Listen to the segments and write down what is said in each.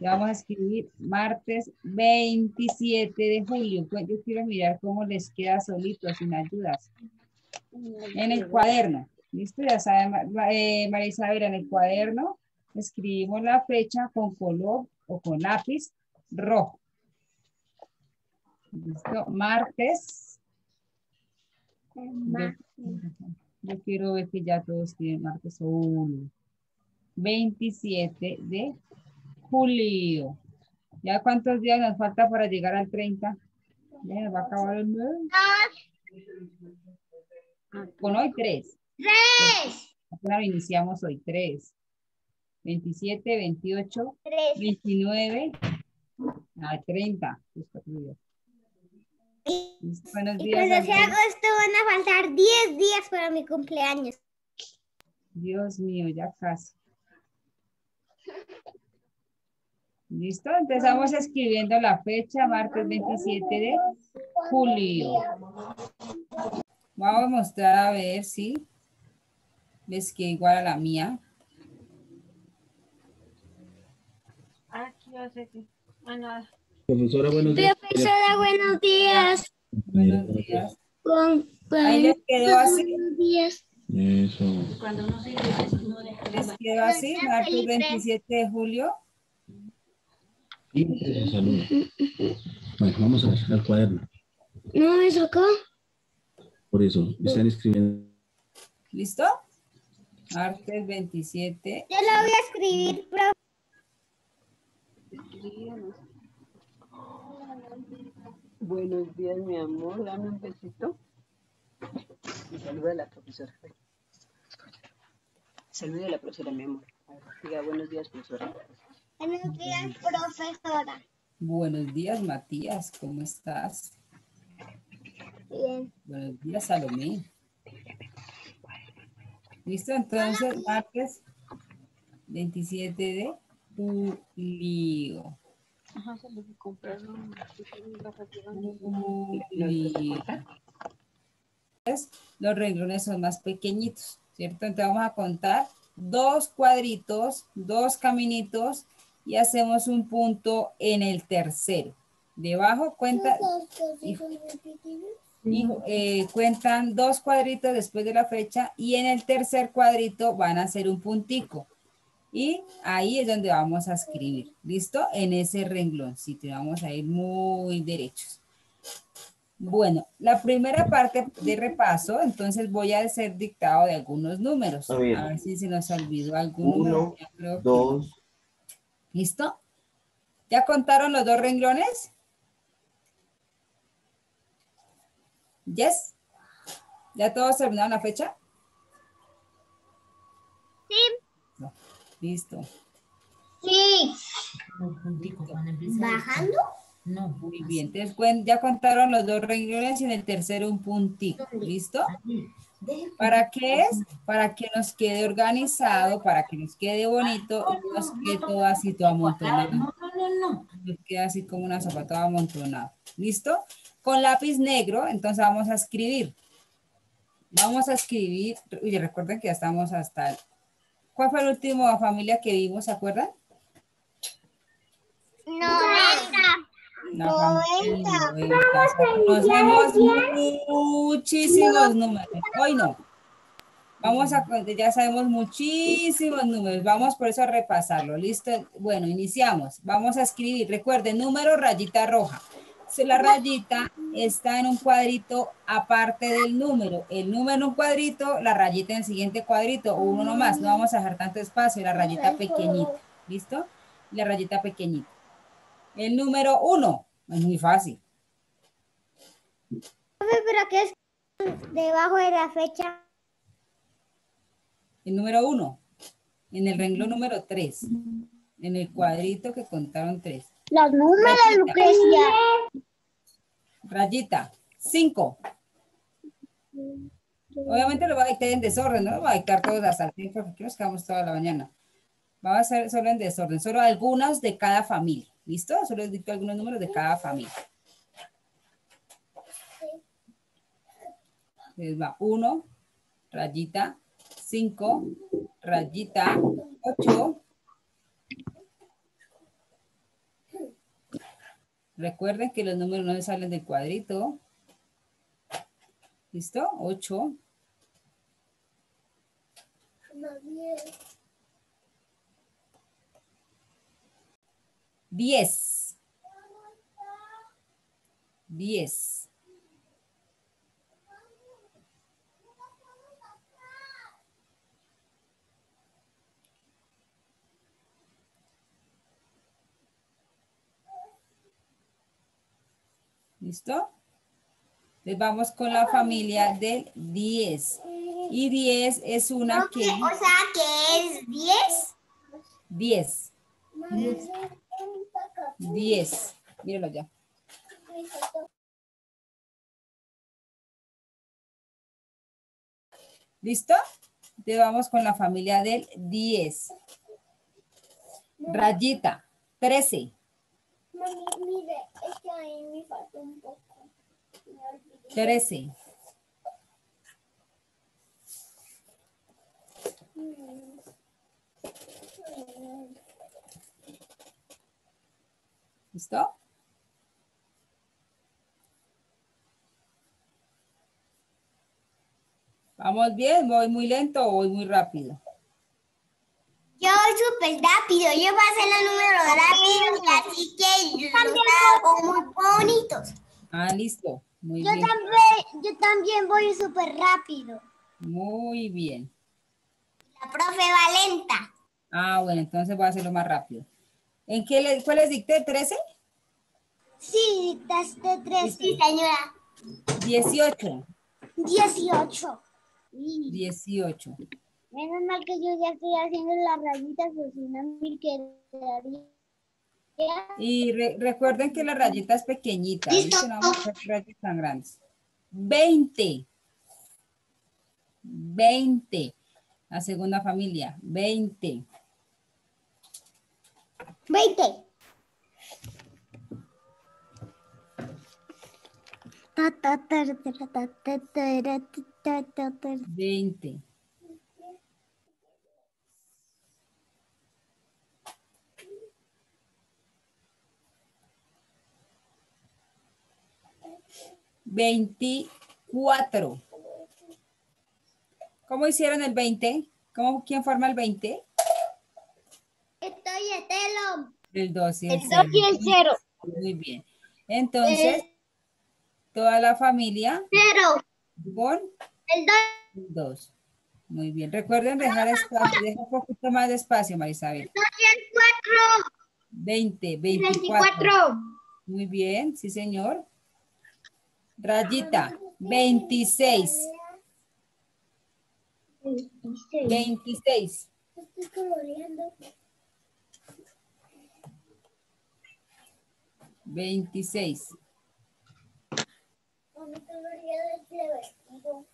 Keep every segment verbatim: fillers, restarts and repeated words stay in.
Ya vamos a escribir martes veintisiete de julio. Pues yo quiero mirar cómo les queda solito, sin ayudas. En el cuaderno. ¿Listo? Ya saben, eh, María Isabel, en el cuaderno escribimos la fecha con color o con lápiz rojo. ¿Listo? Martes. Yo, yo quiero ver que ya todos tienen martes uno. veintisiete de julio. ¿Ya cuántos días nos falta para llegar al treinta? Ya nos va a acabar el mes. Con hoy tres. Tres. Apenas iniciamos hoy tres. veintisiete, veintiocho, Tres. veintinueve, a treinta. Y, Buenos y días, cuando sea Andrés. agosto van a faltar diez días para mi cumpleaños. Dios mío, ya casi. ¿Listo? Empezamos escribiendo la fecha, martes veintisiete de julio. Vamos a mostrar a ver si les queda igual a la mía. Aquí va a ser que... Bueno, Profesora, buenos días. Profesora, buenos días. Buenos días. Con, con, Ahí les quedó así. buenos días. Eso. cuando no se no deja. Les quedó así, martes veintisiete de julio. Y se saluda. Bueno, vamos a ver al cuaderno. No, eso acá. Por eso, están escribiendo. ¿Listo? Martes veintisiete. Yo lo voy a escribir, profe. Buenos días, mi amor. Dame un besito. Y saluda a la profesora. Saluda a la profesora, mi amor. Diga buenos días, profesora. Buenos días, profesora. Buenos días, Matías. ¿Cómo estás? Bien. Buenos días, Salomé. ¿Listo? Entonces, martes veintisiete de julio. Ajá, se lo que compraron. Julio. Los renglones son más pequeñitos, ¿cierto? Entonces vamos a contar dos cuadritos, dos caminitos y hacemos un punto en el tercero. Debajo cuenta, y, y, eh, cuentan dos cuadritos después de la fecha y en el tercer cuadrito van a hacer un puntico. Y ahí es donde vamos a escribir, ¿listo? En ese rengloncito vamos a ir muy derechos. Bueno, la primera parte de repaso, entonces voy a hacer dictado de algunos números. A ver, a ver si se nos olvidó algún Uno, número. dos. Que... ¿Listo? ¿Ya contaron los dos renglones? ¿Yes? ¿Ya todos terminaron la fecha? Sí. No. Listo. Sí. ¿Bajando? No. Muy bien. Entonces, ya contaron los dos renglones y en el tercero un puntito. ¿Listo? ¿Para qué es? Para que nos quede organizado, para que nos quede bonito y nos quede todo así, todo amontonado. No, no, no, no. Nos queda así como una sopa, todo amontonado. ¿Listo? Con lápiz negro, entonces vamos a escribir. Vamos a escribir, y recuerden que ya estamos hasta el... ¿Cuál fue el último familia que vimos, se acuerdan? noventa. noventa. Conocemos muchísimos números. Hoy no. Vamos a, ya sabemos muchísimos números. Vamos por eso a repasarlo. ¿Listo? Bueno, iniciamos. Vamos a escribir. Recuerden, número rayita roja. Si la rayita está en un cuadrito aparte del número. El número en un cuadrito, la rayita en el siguiente cuadrito o uno nomás. No vamos a dejar tanto espacio. La rayita pequeñita. ¿Listo? La rayita pequeñita. El número uno. Es muy fácil. ¿Pero qué es debajo de la fecha? El número uno. En el renglón número tres. En el cuadrito que contaron tres. Los números, Rayita. Lucrecia. Rayita. Cinco. Obviamente lo voy a dictar en desorden, no lo voy a dictar todos hasta el tiempo porque nos quedamos toda la mañana. Vamos a hacer solo en desorden, solo algunos de cada familia. ¿Listo? Solo les dicto algunos números de cada familia. Entonces va uno, rayita, cinco, rayita, ocho, Recuerden que los números no se salen del cuadrito. ¿Listo? ocho. diez. diez. ¿Listo? Les vamos con la familia del diez. Y diez es una que... O sea, que es diez. diez. diez. Míralo ya. ¿Listo? Te vamos con la familia del diez. Rayita, trece. Mami, mire, es que ahí me falta un poco. trece. ¿Listo? ¿Vamos bien? ¿Voy muy lento o voy muy rápido? Yo súper rápido, yo pasé los números rápidos, así que los hago muy bonitos. Ah, listo. Muy Yo bien. también, yo también voy súper rápido. Muy bien. La profe va lenta. Ah, bueno, entonces voy a hacerlo más rápido. ¿En qué le, cuál les dicté? ¿trece? Sí, dictaste tres. Listo. Sí, señora. dieciocho. dieciocho. dieciocho. Menos mal que yo ya estoy haciendo las rayitas, pues si no me quedaría. Y re- recuerden que la rayita es pequeñita. Listo. ¿Viste? No vamos a hacer rayas tan grandes. veinte. veinte. La segunda familia. veinte. veinte. veinte. veinticuatro. ¿Cómo hicieron el veinte? ¿Cómo, ¿Quién forma el veinte? Estoy Estelo. El dos y el El cero. dos y el cero. Muy bien. Entonces, toda la familia Cero. con El dos. el dos. Muy bien. Recuerden dejar espacio, deja un poquito más de espacio, Marisabel. y el cuatro. veinte, veinticuatro. veinticuatro. Muy bien, sí, señor. Rayita, veintiséis. veintiséis. Estoy coloreando. veintiséis. Mami, coloreado es divertido.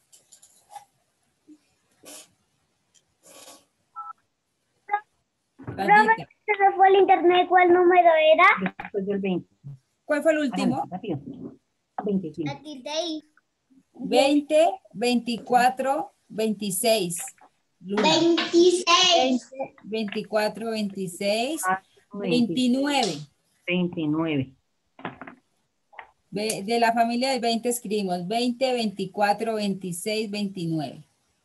Rayita. Se me fue el internet, ¿cuál número era? Después del veinte. ¿Cuál fue el último? Háganlo, rápido. veinticinco. La tilde ahí. veinte, veinticuatro, veintiséis. Luna. veintiséis. veinte, veinticuatro, veintiséis, Ah, veintinueve. veintinueve. Ve- De la familia del veinte escribimos veinte, veinticuatro, veintiséis, veintinueve.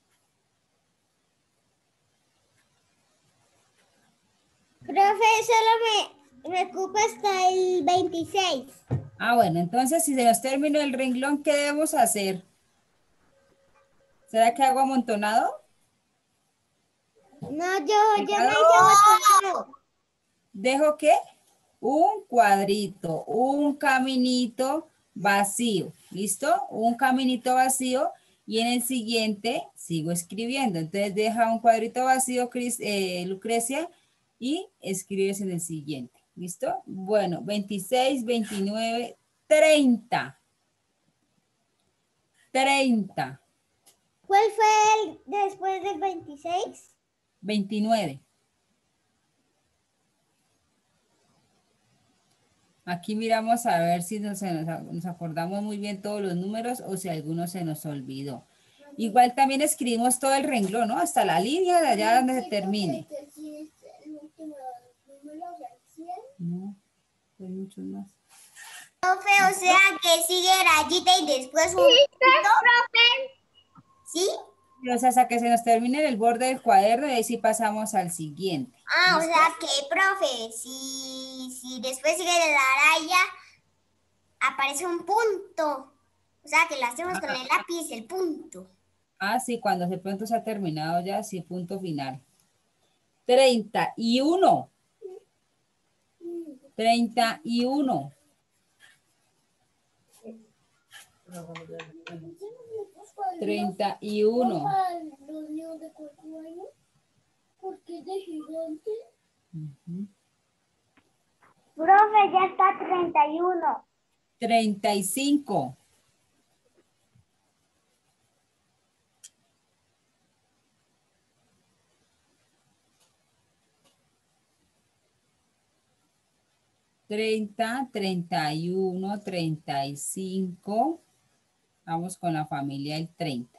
Profe, solo me, me ocupa hasta el veintiséis. Ah, bueno, entonces si se nos terminó el renglón, ¿qué debemos hacer? ¿Será que hago amontonado? No, yo, yo ¿Pegado? no hice amontonado. ¿Dejo qué? Un cuadrito, un caminito vacío. ¿Listo? Un caminito vacío y en el siguiente sigo escribiendo. Entonces deja un cuadrito vacío, Cris- eh, Lucrecia, y escribes en el siguiente. ¿Listo? Bueno, veintiséis, veintinueve, treinta. treinta. ¿Cuál fue el después del veintiséis? veintinueve. Aquí miramos a ver si nos, se nos, nos acordamos muy bien todos los números o si alguno se nos olvidó. Igual también escribimos todo el renglón, ¿no? Hasta la línea de allá donde se termine. No, hay muchos más. Profe, o sea que sigue rayita y después un punto. ¿Sí? O sea, hasta que se nos termine el borde del cuaderno y ahí sí pasamos al siguiente. Ah, o ¿Listo? sea que, profe, si, si después sigue de la raya, aparece un punto. O sea que lo hacemos con el lápiz, el punto. Ah, sí, cuando de pronto se ha terminado ya, sí, punto final. Treinta y uno. Treinta y uno. Treinta y uno. Ujú. Profe, ya está treinta y uno. Treinta y cinco. Treinta, treinta y uno, treinta y cinco. Vamos con la familia el treinta.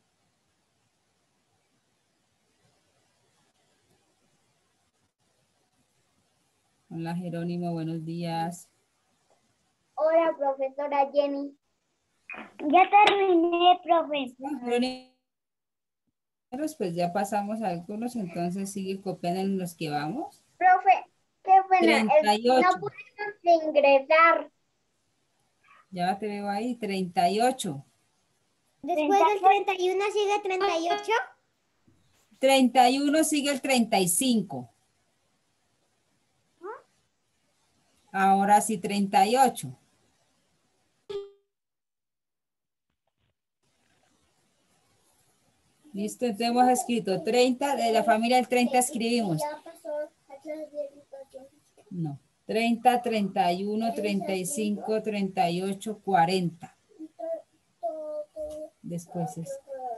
Hola Jerónimo, buenos días. Hola, profesora Jenny. Ya terminé, profe. Bueno, Jerónimo, pues ya pasamos a algunos, entonces sigue copiando en los que vamos. Profe, qué pena. treinta y ocho. No pudimos ingresar. Ya te veo ahí, treinta y ocho. Después del treinta y uno sigue treinta y ocho. treinta y uno sigue el treinta y cinco. Ahora sí, treinta y ocho. Listo, entonces hemos escrito treinta, de la familia del treinta escribimos. No, treinta, treinta y uno, treinta y cinco, treinta y ocho, cuarenta. Después es.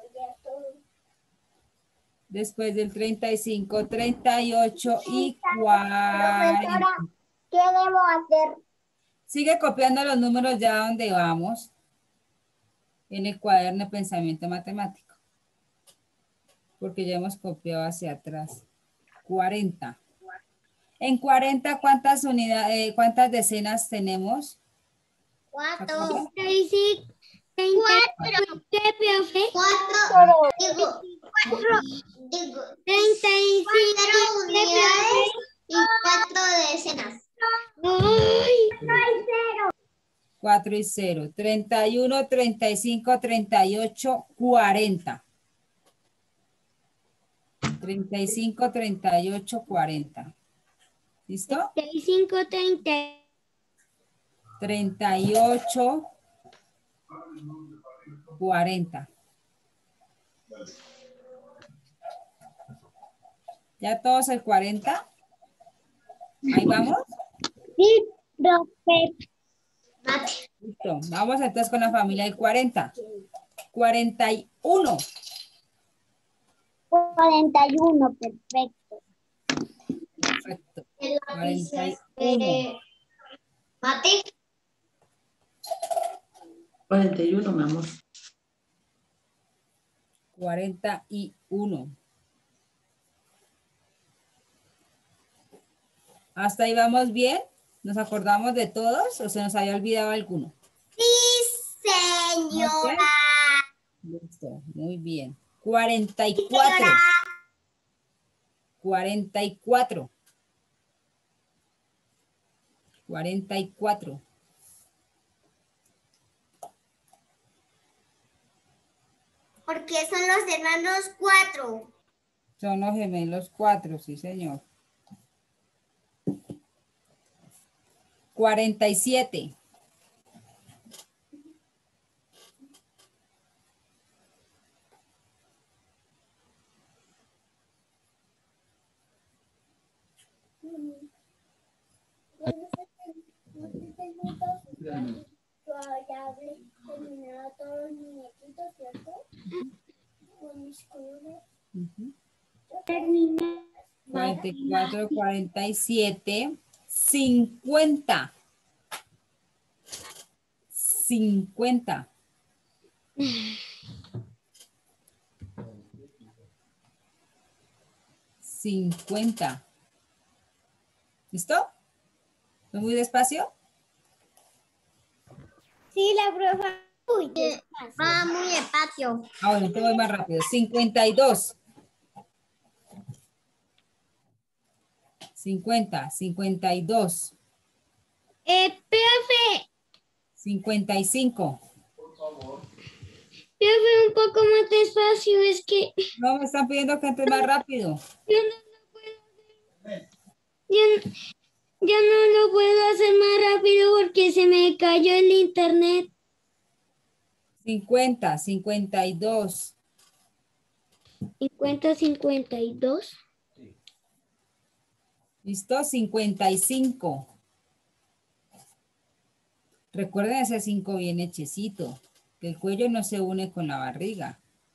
Después del treinta y cinco, treinta y ocho y cuarenta. Profesora, ¿qué debo hacer? Sigue copiando los números ya donde vamos. En el cuaderno de pensamiento matemático. Porque ya hemos copiado hacia atrás. cuarenta. En cuarenta, ¿cuántas unidades, eh, cuántas decenas tenemos? Cuatro. ¿Acuerdan? Cuatro. ¿Qué, profe? Cuatro. Digo, cuatro. Digo, treinta y cinco unidades y cuatro decenas. cuatro y cero. treinta y uno, treinta y cinco, treinta y ocho, cuarenta. treinta y cinco, treinta y ocho, cuarenta. ¿Listo? treinta y cinco, treinta. treinta y ocho, cuarenta. ¿Ya todos el cuarenta? ¿Ahí vamos? Sí, profe. Listo. Vamos entonces con la familia del cuarenta. cuarenta y uno. cuarenta y uno, perfecto. Perfecto. El cuarenta y uno. Mate. cuarenta y uno, mi amor. cuarenta y uno. ¿Hasta ahí vamos bien? ¿Nos acordamos de todos o se nos había olvidado alguno? Sí, señora. Listo, muy bien. cuarenta y cuatro. cuarenta y cuatro. cuarenta y cuatro. Porque son los hermanos cuatro. Son los gemelos cuatro, sí señor. cuarenta y siete. Uh-huh. cuarenta y cuatro, cuarenta y siete, cincuenta. cincuenta. cincuenta. ¿Listo? ¿Muy despacio? Sí, la profa. Uy, va muy despacio. Ah, bueno, te voy más rápido. cincuenta y dos. cincuenta, cincuenta y dos. Eh, profe, cincuenta y cinco. profe, un poco más despacio, es que No, me están pidiendo que entre más rápido. yo no lo puedo hacer. Yo, yo no lo puedo hacer más rápido porque se me cayó el internet. cincuenta, cincuenta y dos. cincuenta, cincuenta y dos. ¿Listo? cincuenta y cinco. Recuerden ese cinco bien hechecito, que el cuello no se une con la barriga.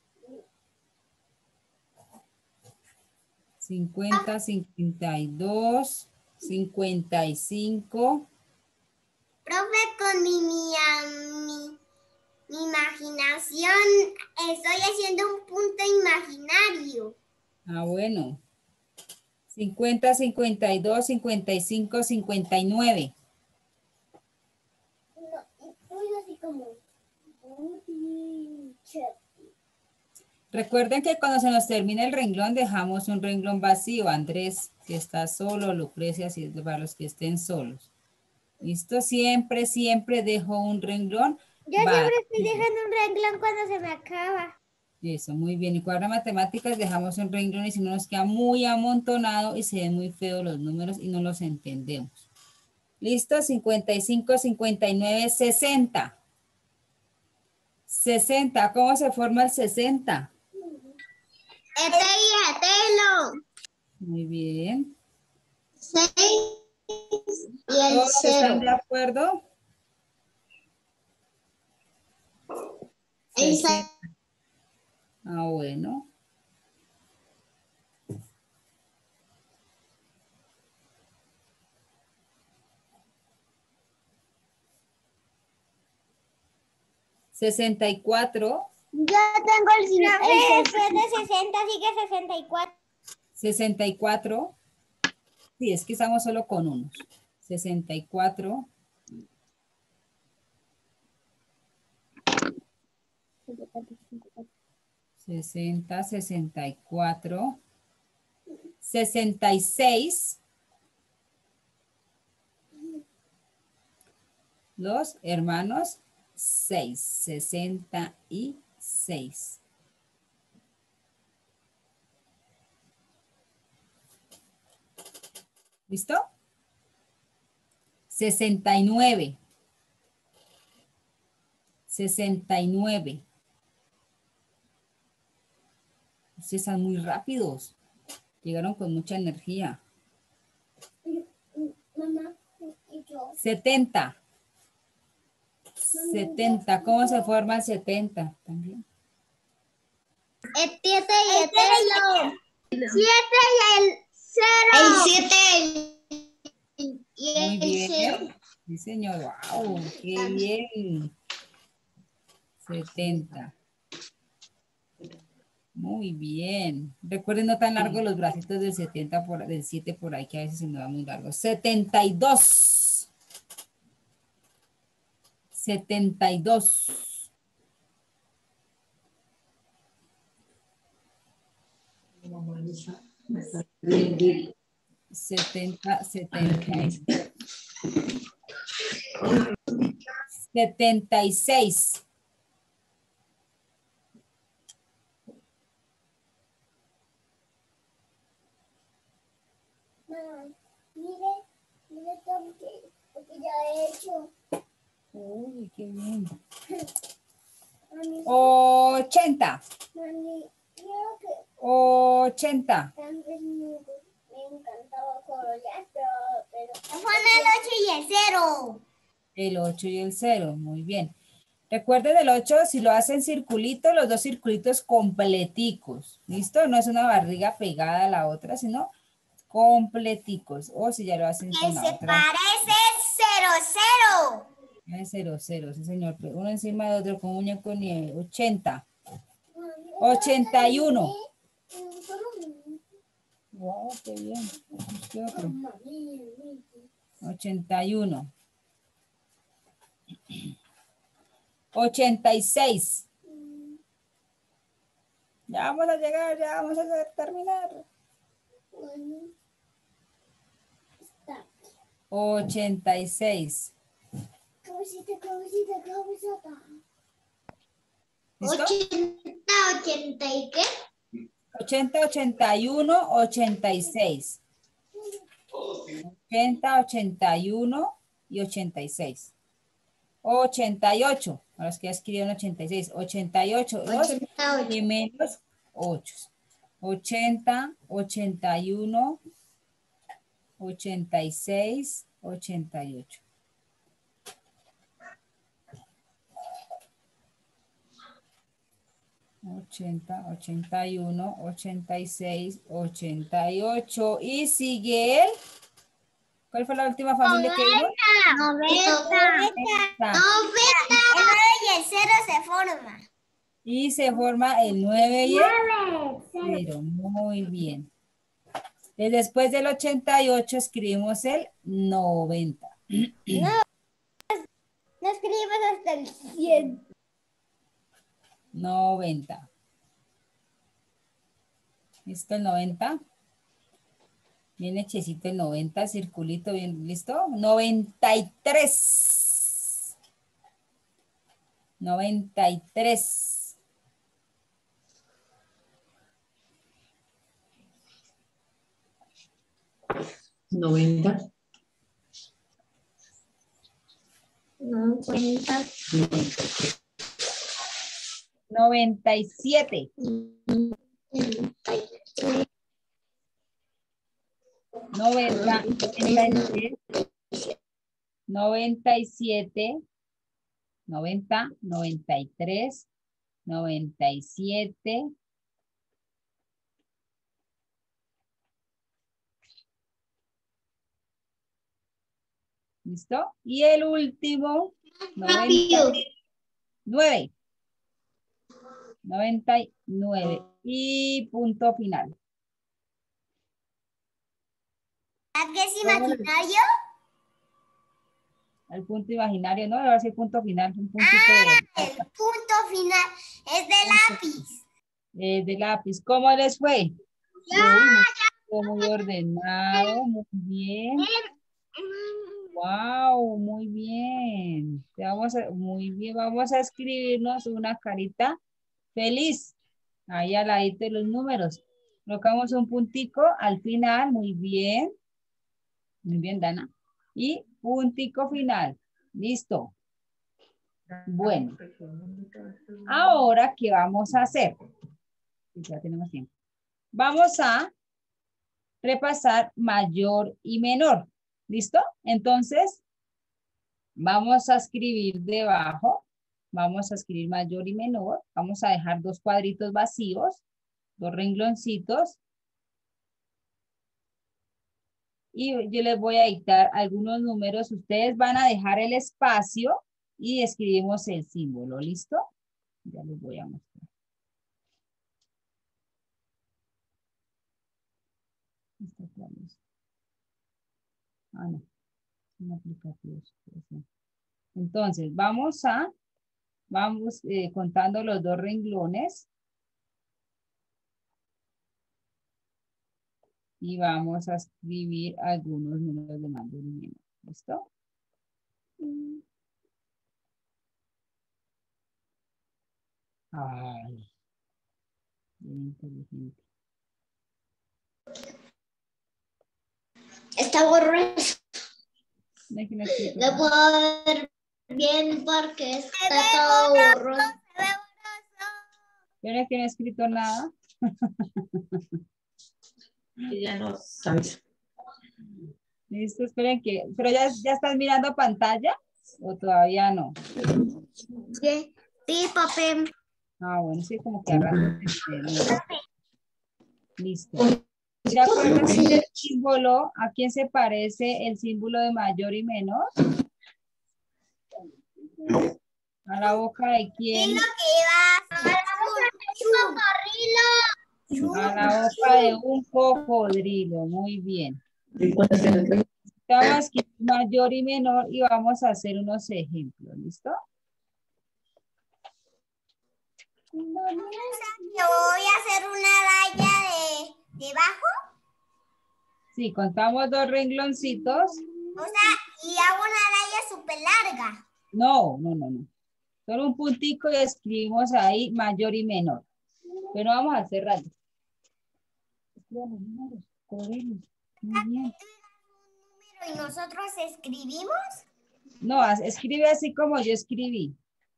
cincuenta, cincuenta y dos, cincuenta y cinco. Profe, con mi, mi, mi, mi imaginación estoy haciendo un punto imaginario. Ah, bueno. cincuenta, cincuenta y dos, cincuenta y cinco, cincuenta y nueve. No, estoy así como... Recuerden que cuando se nos termina el renglón dejamos un renglón vacío. Andrés, si está solo, Lucrecia, si es para los que estén solos. ¿Listo? Siempre, siempre dejo un renglón Yo vacío. siempre estoy dejando un renglón cuando se me acaba. Eso, muy bien. Y cuadro de matemáticas dejamos un renglón y si no nos queda muy amontonado y se ven muy feos los números y no los entendemos. ¿Listo? cincuenta y cinco, cincuenta y nueve, sesenta. sesenta. ¿Cómo se forma el sesenta? Este y etelo. Muy bien. seis y el ¿Todos están cero. de acuerdo? El sesenta. Ah, bueno. sesenta y cuatro. Yo tengo el cincuenta. Después de sesenta sigue sesenta y cuatro. sesenta y cuatro. Sí, es que estamos solo con unos. sesenta y cuatro. sesenta, sesenta y cuatro. sesenta y seis. Los hermanos seis. sesenta y seis. ¿Listo? sesenta y nueve. sesenta y nueve. Ustedes están muy rápidos. Llegaron con mucha energía. Mamá, y yo. setenta. setenta. ¿Cómo se forma el setenta? También. El siete y el cero. siete y el cero. El siete y Muy el bien. cero. Sí, señor. Wow, qué bien. setenta. Muy bien. Recuerden no tan largos los bracitos del setenta por, del siete por ahí, que a veces se me va muy largo. setenta y dos. setenta y dos. setenta, setenta y dos. setenta y seis. Mamá, mire, mire todo que, lo que ya he hecho. Uy, qué bien. Mami, ochenta. mami, creo que ochenta. antes me, me encantaba colorear, pero... pero fue el ocho y el cero. El ocho y el cero. Muy bien. Recuerden el ocho, si lo hacen circulito, los dos circulitos completicos. ¿Listo? No es una barriga pegada a la otra, sino completicos. O si ya lo hacen Que con la se otra. parece cero, cero. Es cero, cero, sí señor. Uno encima de otro con muñeco nieve. ochenta. ochenta y uno. Wow, qué bien. ¿Qué otro? ochenta y uno. ochenta y seis. Ya vamos a llegar, ya vamos a terminar. ochenta y seis. ¿Listo? ochenta, ochenta y qué? ochenta, ochenta y uno, ochenta y seis. ochenta, ochenta y uno y ochenta y seis. ochenta y ocho. Ahora es que ya escribieron ochenta y seis. ochenta y ocho. dos y menos ocho. ochenta, ochenta y uno, ochenta y seis, ochenta y ocho. ochenta, ochenta y uno, ochenta y seis, ochenta y ocho. Y sigue el... ¿Cuál fue la última familia que vimos? noventa. Esta. noventa. El nueve y el cero se forma. Y se forma el nueve y el cero. Muy bien. Y después del ochenta y ocho escribimos el noventa. No, no escribes hasta el cien. noventa. ¿Listo el noventa? Bien hechecito el noventa, circulito bien, ¿listo? noventa y tres. noventa y tres. noventa. noventa. noventa y siete. noventa, noventa y siete, noventa, noventa y tres, noventa y siete, ¿listo? Y el último, noventa y nueve. noventa y nueve. Y punto final. ¿Qué es imaginario? El punto imaginario, no, ahora sí punto final. Un puntito Ah, de, el punto final es de lápiz. eh, de lápiz. ¿Cómo les fue? Ya, Muy, muy ordenado, muy bien. Wow, muy bien. Te Vamos a, muy bien, vamos a escribirnos una carita feliz. Ahí al ladito de los números. Colocamos un puntico al final, muy bien. Muy bien, Dana. Y puntico final. Listo. Bueno. Ahora, ¿qué vamos a hacer? Ya tenemos tiempo. Vamos a repasar mayor y menor. ¿Listo? Entonces, vamos a escribir debajo. Vamos a escribir mayor y menor. Vamos a dejar dos cuadritos vacíos, dos rengloncitos. Y yo les voy a dictar algunos números. Ustedes van a dejar el espacio y escribimos el símbolo. ¿Listo? Ya les voy a mostrar. Ah, no. Un aplicativo. Entonces, vamos a, vamos eh, contando los dos renglones. Y vamos a escribir algunos números de mayor y menor. ¿Listo? Ay, bien inteligente. está borroso. No hay que no escrito Lo nada. puedo ver bien porque está todo borroso. Se ve borroso. Yo no es que no he escrito nada. Ya no sabes. Listo, esperen que... ¿Pero ya, ya estás mirando pantalla? ¿O todavía no? Sí, sí, papi. Ah, bueno, sí, como que arranca. Listo. ¿Se acuerdan del símbolo? ¿A quién se parece el símbolo de mayor y menor? ¿A la boca de quién? Dilo que iba a la boca A la boca de un cocodrilo. Muy bien. Estamos aquí mayor y menor y vamos a hacer unos ejemplos. ¿Listo? Yo voy a hacer una raya de debajo. Sí, contamos dos rengloncitos. O sea, y hago una raya súper larga. No, no, no, no. Solo un puntico y escribimos ahí mayor y menor. Pero vamos a hacer rayas. Escriban los números, colorines. Muy bien. Y nosotros escribimos. No, haz- escribe así como yo escribí.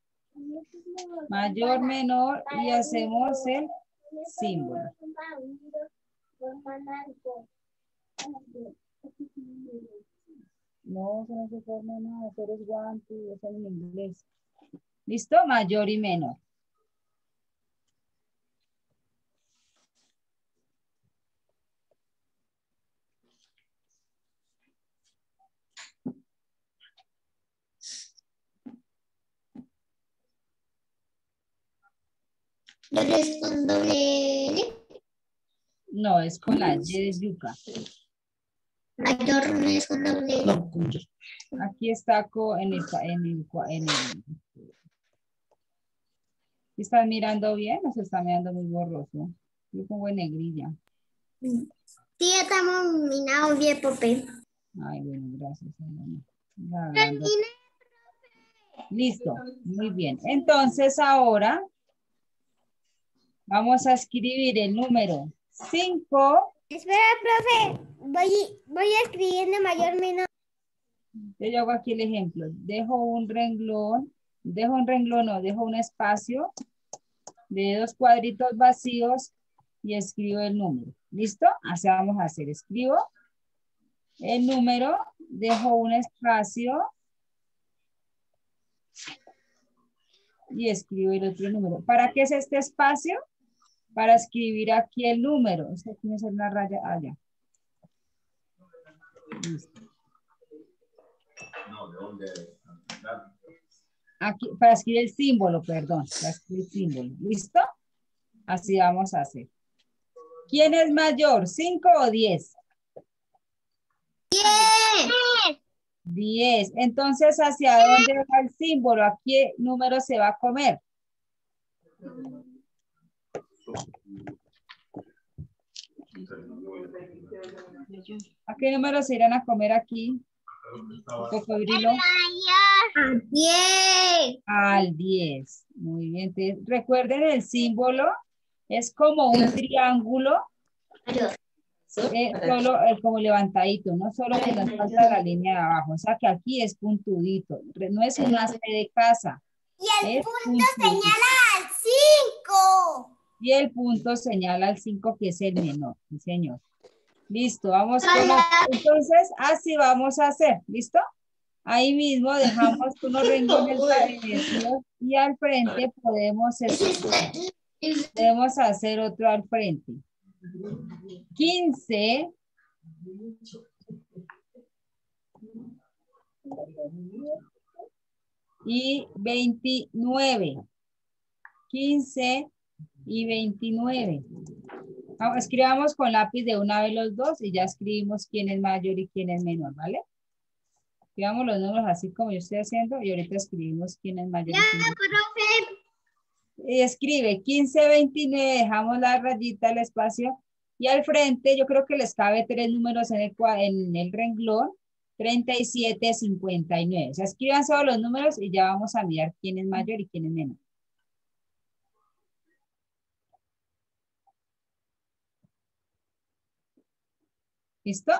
Mayor, menor y hacemos el símbolo. No, eso no se forma nada, solo es guante, eso en inglés. ¿Listo? Mayor y menor. ¿Dónde es con doble L? No, es con la Y de yuca. Mayor no es con doble L. No, con yo. Aquí está co- en el, cua- en el, cua- en el. ¿Están mirando bien o se está mirando muy borroso? Yo pongo en negrilla. Sí, estamos mirando bien, Pope. Ay, bueno, gracias. Elena. La grande. Listo, muy bien. Entonces ahora vamos a escribir el número cinco. Espera, profe. Voy, voy escribiendo mayor menor. Yo hago aquí el ejemplo. Dejo un renglón, dejo un renglón, no, dejo un espacio de dos cuadritos vacíos y escribo el número. ¿Listo? Así vamos a hacer. Escribo el número, dejo un espacio y escribo el otro número. ¿Para qué es este espacio? Para escribir aquí el número. Esto tiene que ser una raya allá. Listo. Aquí, para escribir el símbolo, perdón. Para escribir el símbolo. ¿Listo? Así vamos a hacer. ¿Quién es mayor? ¿cinco o diez? diez. diez. Entonces, ¿hacia dónde va el símbolo? ¿A qué número se va a comer? ¿A qué número se irán a comer aquí? Cocodrilo. Al diez. Al diez. Muy bien. Entonces, recuerden el símbolo. Es como un triángulo. Eh, solo eh, como levantadito, no solo que nos falta la línea de abajo. O sea que aquí es puntudito. No es una C de casa. Y el Es punto puntudito. señala al cinco. Y el punto señala al cinco, que es el menor. Sí, señor. Listo, vamos con la... Entonces, así vamos a hacer. ¿Listo? Ahí mismo dejamos unos renglones vacíos y al frente podemos, podemos hacer otro al frente. quince. Y veintinueve. quince y veintinueve. Vamos, escribamos con lápiz de una vez los dos y ya escribimos quién es mayor y quién es menor, ¿vale? Escribamos los números así como yo estoy haciendo y ahorita escribimos quién es mayor y quién es menor. Y escribe quince, veintinueve, dejamos la rayita, el espacio y al frente yo creo que les cabe tres números en el, en el renglón, treinta y siete, cincuenta y nueve. O sea, escriban solo los números y ya vamos a mirar quién es mayor y quién es menor. ¿Listo?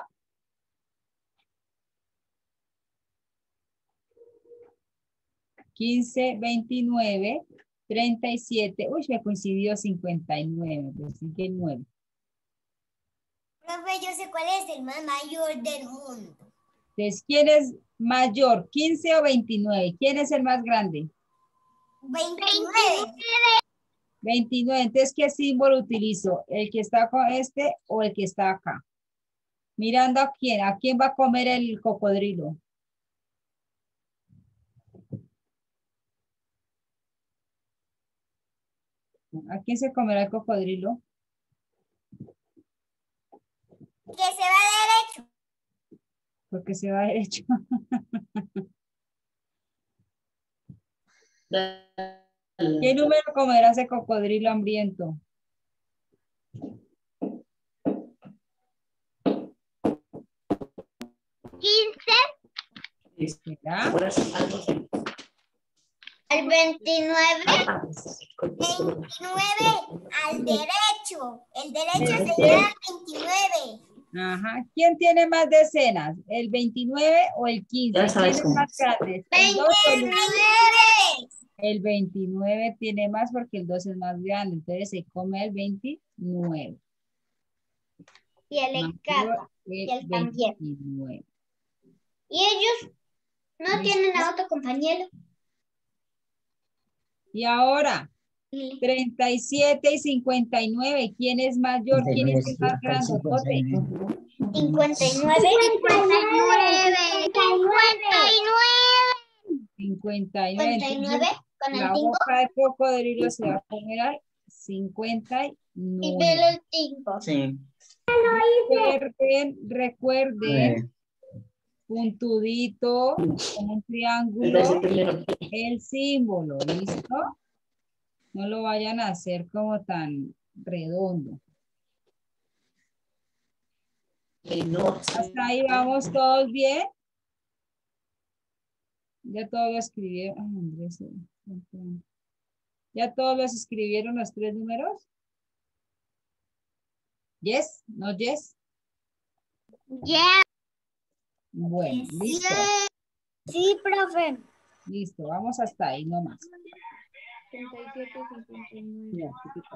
quince, veintinueve, treinta y siete. Uy, me coincidió cincuenta y nueve. Así que nueve. Profe, yo sé cuál es el más mayor del mundo. Entonces, ¿quién es mayor? ¿quince o veintinueve? ¿Quién es el más grande? veintinueve. veintinueve. Entonces, ¿qué símbolo utilizo? ¿El que está con este o el que está acá? Mirando a quién. ¿A quién va a comer el cocodrilo? ¿A quién se comerá el cocodrilo? Que se va derecho. Porque se va derecho. ¿Qué número comerá ese cocodrilo hambriento? quince. Espera. Al veintinueve. veintinueve al derecho. El derecho sería veintinueve. Ajá. ¿Quién tiene más decenas? ¿El veintinueve o el quince? ¿Quién es más grande? ¿El dos o el uno? veintinueve. El veintinueve tiene más porque el dos es más grande. Entonces se come el veintinueve. Y el escapa. Y el también. veintinueve. Y ellos no tienen a otro compañero. Y ahora, treinta y siete y cincuenta y nueve. ¿Quién es mayor? ¿Quién es el más grandote? cincuenta y nueve. cincuenta y nueve. cincuenta y nueve con el La cinco. boca de cocodrilo se va a comer al cincuenta y Y nueve. el cinco. Sí. Recuerden, recuerden, puntudito, con un triángulo, el símbolo, ¿listo? No lo vayan a hacer como tan redondo. Hasta ahí vamos todos bien. Ya todos lo escribieron. Ay, Andrés, ¿ya todos los escribieron los tres números? Yes, no yes. Yeah. Bueno, listo. Sí, profe. Listo, vamos hasta ahí nomás. treinta y siete, cincuenta y nueve.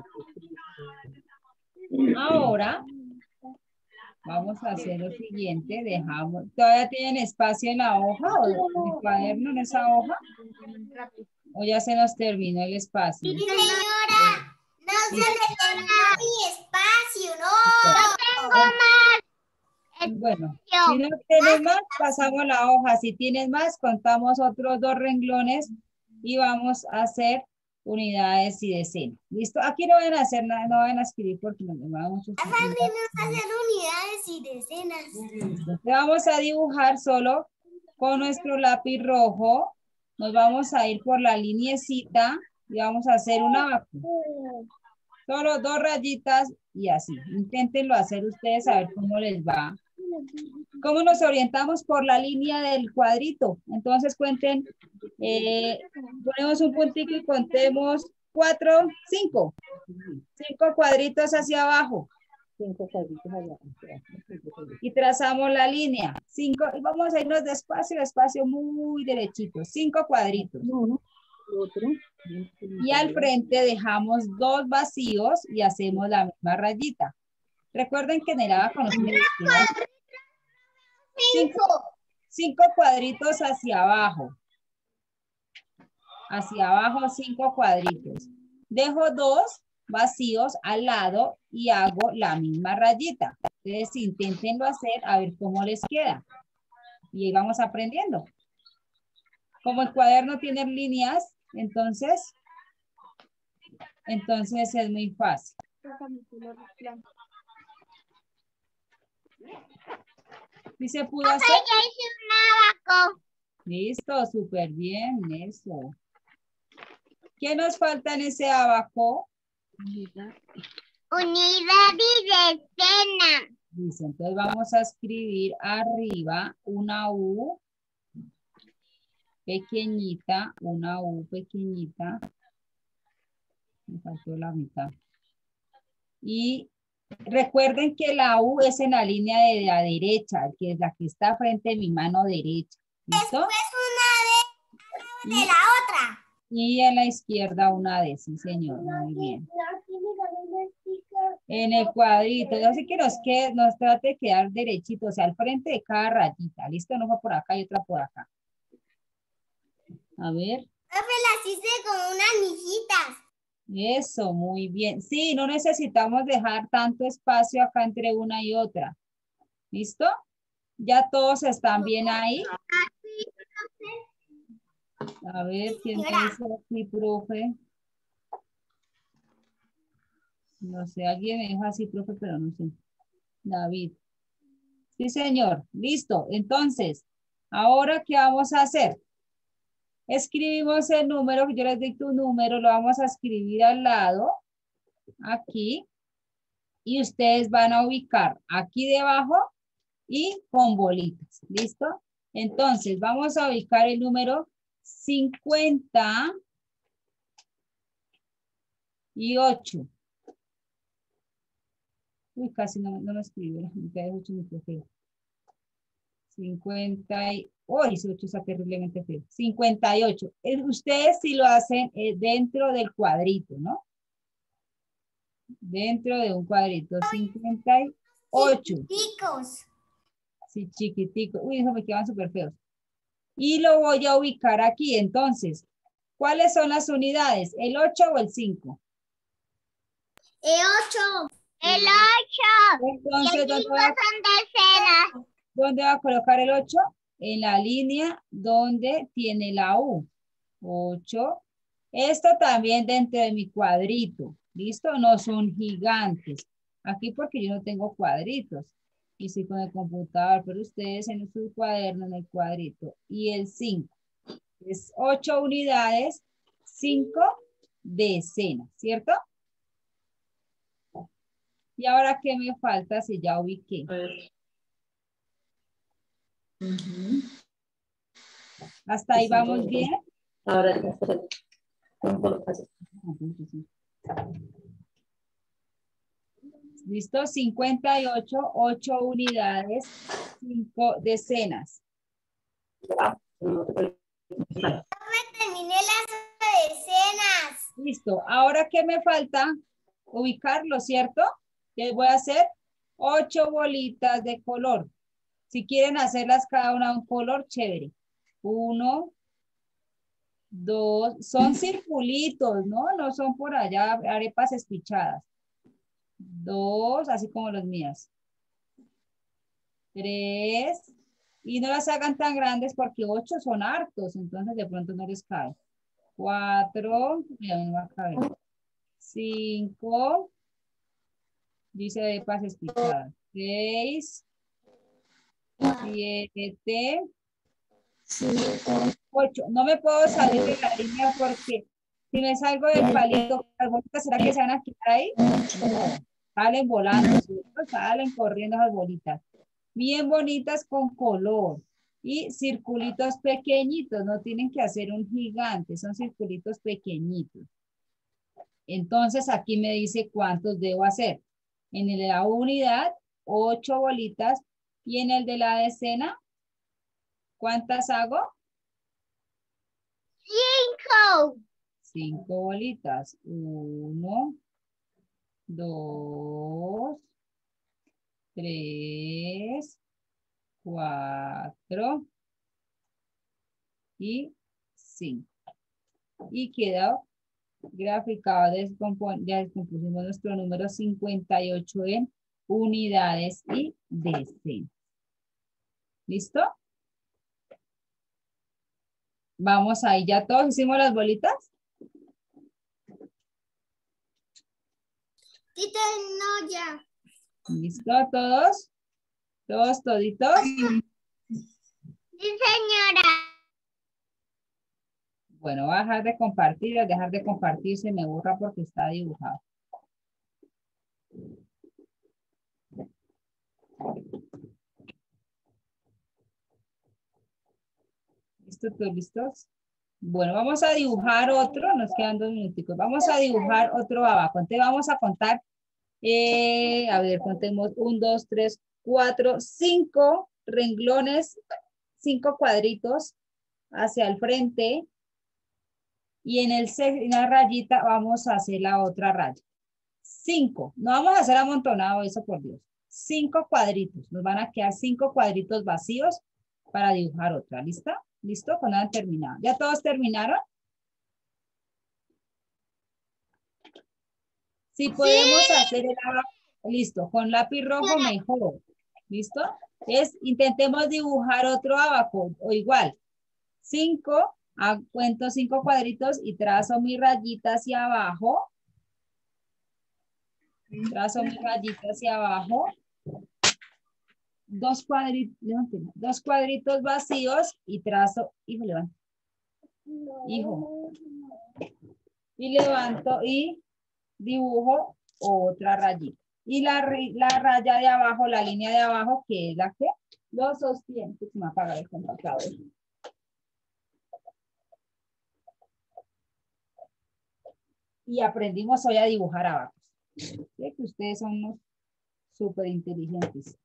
Ahora vamos a hacer lo siguiente. Dejamos, ¿todavía tienen espacio en la hoja o en el cuaderno en esa hoja? ¿O ya se nos terminó el espacio? Sí, señora, no se me terminó mi espacio, no. No tengo más. Bueno, si no tienes más, pasamos la hoja. Si tienes más, contamos otros dos renglones y vamos a hacer unidades y decenas. ¿Listo? Aquí no van a hacer nada, no van a escribir porque nos demora mucho. Vamos a hacer unidades y decenas. Entonces vamos a dibujar solo con nuestro lápiz rojo. Nos vamos a ir por la lineecita y vamos a hacer una vacuna. Solo dos rayitas y así. Inténtenlo hacer ustedes a ver cómo les va. ¿Cómo nos orientamos? Por la línea del cuadrito. Entonces cuenten, eh, ponemos un puntito y contemos cuatro, cinco. Cinco cuadritos hacia abajo. Cinco cuadritos allá. Y trazamos la línea. Cinco, y vamos a irnos despacio, despacio, muy derechito. Cinco cuadritos. Otro. Y al frente dejamos dos vacíos y hacemos la misma rayita. Recuerden que en el abaco nos tiene que quedar cinco, cinco cuadritos hacia abajo. Hacia abajo cinco cuadritos. Dejo dos vacíos al lado y hago la misma rayita. Entonces inténtenlo hacer a ver cómo les queda. Y ahí vamos aprendiendo. Como el cuaderno tiene líneas, entonces, entonces es muy fácil. ¿Sí se pudo hacer? Ya hice un abaco. Listo, súper bien, eso. ¿Qué nos falta en ese abaco? Unidad y decena. Dice, entonces vamos a escribir arriba una U pequeñita, una U pequeñita. Me faltó la mitad. Y recuerden que la U es en la línea de la derecha, que es la que está frente a mi mano derecha. ¿Listo? Después una de, de la otra. Y en la izquierda una D, sí señor, muy bien. En el cuadrito, así que nos, quede, nos trate de quedar derechito, o sea, al frente de cada rayita. ¿Listo? Una por acá y otra por acá. A ver. Profe, las hice con unas mijitas. Eso, muy bien. Sí, no necesitamos dejar tanto espacio acá entre una y otra. ¿Listo? ¿Ya todos están bien ahí? A ver, ¿quién me dice aquí, profe? No sé, alguien me dijo así, profe, pero no sé. David. Sí, señor. Listo. Entonces, ¿ahora qué vamos a hacer? Escribimos el número, yo les dicto un número, lo vamos a escribir al lado, aquí, y ustedes van a ubicar aquí debajo y con bolitas, ¿listo? Entonces, vamos a ubicar el número cincuenta y ocho. Uy, casi no, no lo escribí, cincuenta y... Uy, ese ocho está terriblemente feo. cincuenta y ocho. Eh, Ustedes sí lo hacen eh, dentro del cuadrito, ¿no? Dentro de un cuadrito. cincuenta y ocho. Chicos. Sí, chiquitico. Uy, eso me quedan súper feos. Y lo voy a ubicar aquí. Entonces, ¿cuáles son las unidades? ¿El ocho o el cinco? El ocho. El ocho. Entonces, Y el ¿dónde cinco va, son decenas. ¿dónde va a colocar el ocho? En la línea donde tiene la U. ocho. Esto también dentro de mi cuadrito. ¿Listo? No son gigantes. Aquí porque yo no tengo cuadritos. Y sí con el computador, pero ustedes en su cuaderno, en el cuadrito. Y el cinco. Es ocho unidades, cinco decenas, ¿cierto? Y ahora, ¿qué me falta si ya ubiqué? Ujú. ¿Hasta ahí vamos bien? Ahora ya está. ¿Cómo colocas? ¿Listo? cincuenta y ocho, ocho unidades, cinco decenas. Terminé las decenas. Listo. Ahora, ¿qué me falta? Ubicarlo, ¿cierto? Les voy a hacer ocho bolitas de color. Si quieren hacerlas cada una de un color, chévere. Uno, dos, son circulitos, ¿no? No son por allá arepas espichadas. Dos, así como las mías. Tres, y no las hagan tan grandes porque ocho son hartos, entonces de pronto no les cae. Cuatro, ya me va a caber. Cinco, dice arepas espichadas. Seis, siete, ocho. No me puedo salir de la línea porque si me salgo del palito, las bolitas, ¿será que se van a quitar ahí? No, salen volando, ¿cierto? Salen corriendo esas bolitas. Bien bonitas con color. Y circulitos pequeñitos, no tienen que hacer un gigante, son circulitos pequeñitos. Entonces aquí me dice cuántos debo hacer. En el de la unidad, ocho bolitas. Y en el de la decena, ¿cuántas hago? Cinco. Cinco bolitas. Uno, dos, tres, cuatro y cinco. Y queda graficado, ya descompusimos nuestro número cincuenta y ocho en unidades y decenas. ¿Listo? Vamos ahí, ¿ya todos hicimos las bolitas? Tita, no, ya. ¿Listo todos? ¿Todos, toditos? Sí, señora. Bueno, voy a dejar de compartir, al dejar de compartir se me borra porque está dibujado. ¿Listo? ¿Todos listos? Bueno, vamos a dibujar otro, nos quedan dos minuticos. Vamos a dibujar otro abajo. Entonces vamos a contar, eh, a ver, contemos un, dos, tres, cuatro, cinco renglones, cinco cuadritos hacia el frente. Y en, el, en la rayita vamos a hacer la otra raya. Cinco, no vamos a hacer amontonado eso por Dios. Cinco cuadritos, nos van a quedar cinco cuadritos vacíos para dibujar otra. ¿Listo? ¿Listo? Cuando han terminado. ¿Ya todos terminaron? Si podemos sí. hacer el abajo, listo, con lápiz rojo mejor. ¿Listo? Es, intentemos dibujar otro abajo, o igual. Cinco, cuento cinco cuadritos y trazo mi rayita hacia abajo. Trazo mi rayita hacia abajo. Dos cuadritos, dos cuadritos vacíos y trazo, híjole, van. Hijo. Y levanto y dibujo otra rayita. Y la, la raya de abajo, la línea de abajo, que es la que lo sostiene. Se me apaga el computador. Y aprendimos hoy a dibujar abajo. Sé que ustedes son unos súper inteligentes.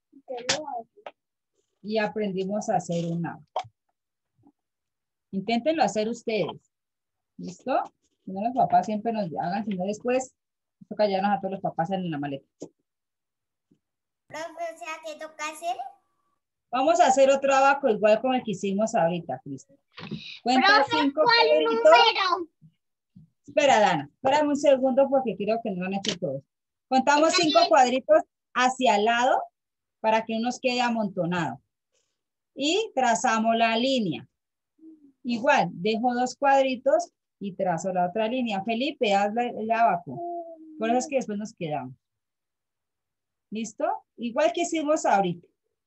Y aprendimos a hacer un abaco. Inténtenlo hacer ustedes. ¿Listo? Si no, los papás siempre nos hagan, si no después toca llevarnos a todos los papás en la maleta. Profe, o sea, ¿qué toca hacer? Vamos a hacer otro abaco igual como el que hicimos ahorita, Cristi. Cuenta Profe, cinco ¿cuál cuadritos. número? Espera, Dana, espérame un segundo porque creo que no lo han hecho todos. Contamos cinco cuadritos hacia el lado para que nos quede amontonado. Y trazamos la línea. Igual, dejo dos cuadritos y trazo la otra línea. Felipe, hazle el abaco. Por eso es que después nos quedamos. ¿Listo? Igual que hicimos ahorita.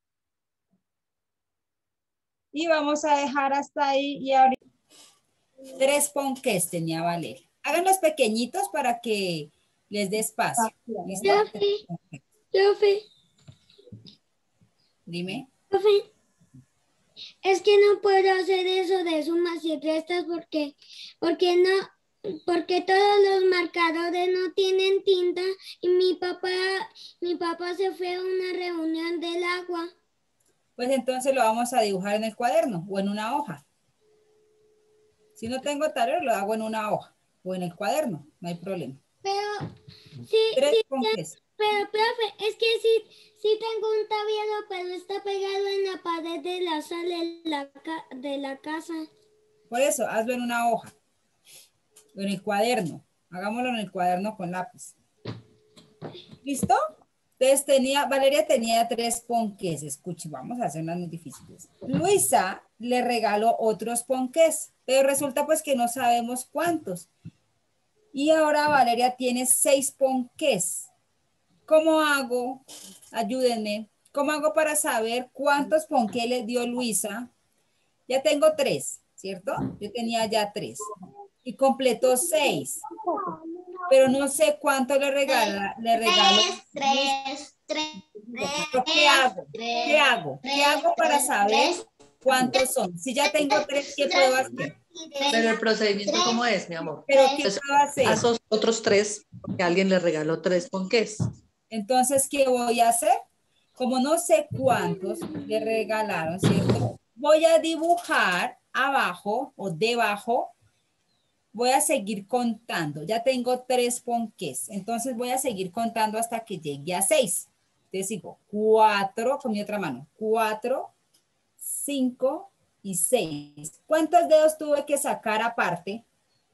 Y vamos a dejar hasta ahí y ahorita. Tres ponques tenía Valeria. Háganlos pequeñitos para que les dé espacio. ¿Listo? Profe, profe, Dime. profe, es que no puedo hacer eso de sumas y restas porque, porque no, porque todos los marcadores no tienen tinta y mi papá, mi papá se fue a una reunión del agua. Pues entonces lo vamos a dibujar en el cuaderno o en una hoja. Si no tengo tarea, lo hago en una hoja o en el cuaderno, no hay problema. Pero, sí, Tres sí, ponques. pero profe, es que sí, sí tengo un tablero, pero está pegado en la pared de la sala de la, ca- de la casa. Por eso, hazlo en una hoja o en el cuaderno. Hagámoslo en el cuaderno con lápiz. ¿Listo? Entonces tenía, Valeria tenía tres ponques. Escuchen, vamos a hacer unas muy difíciles. Luisa le regaló otros ponques, pero resulta pues que no sabemos cuántos. Y ahora Valeria tiene seis ponques. ¿Cómo hago? Ayúdenme. ¿Cómo hago para saber cuántos ponques le dio Luisa? Ya tengo tres, ¿cierto? Yo tenía ya tres. Y completó seis. Pero no sé cuánto le regala, le regalo. Tres, tres, tres, ¿Pero qué hago? ¿Qué hago? ¿Qué hago para saber cuántos son? Si ya tengo tres, ¿qué puedo hacer? Pero el procedimiento, ¿cómo es, mi amor? ¿Pero qué Pues, puedo hacer? a esos otros tres, porque alguien le regaló tres ponques. Entonces, ¿qué voy a hacer? Como no sé cuántos le regalaron, ¿cierto? Voy a dibujar abajo o debajo. Voy a seguir contando. Ya tengo tres ponques. Entonces voy a seguir contando hasta que llegue a seis. Entonces digo cuatro, con mi otra mano. Cuatro, cinco y seis. ¿Cuántos dedos tuve que sacar aparte?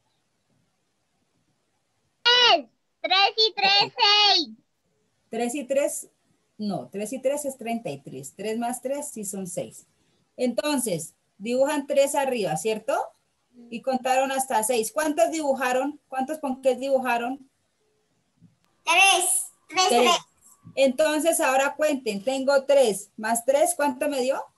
tres y tres, seis. Tres y tres, no, tres y tres es treinta y tres. Tres más tres sí son seis. Entonces, dibujan tres arriba, ¿cierto? Y contaron hasta seis. ¿Cuántos dibujaron? ¿Cuántos ponques dibujaron? Tres, tres, Tres. tres. Entonces, ahora cuenten. Tengo tres. Más tres, ¿cuánto me dio?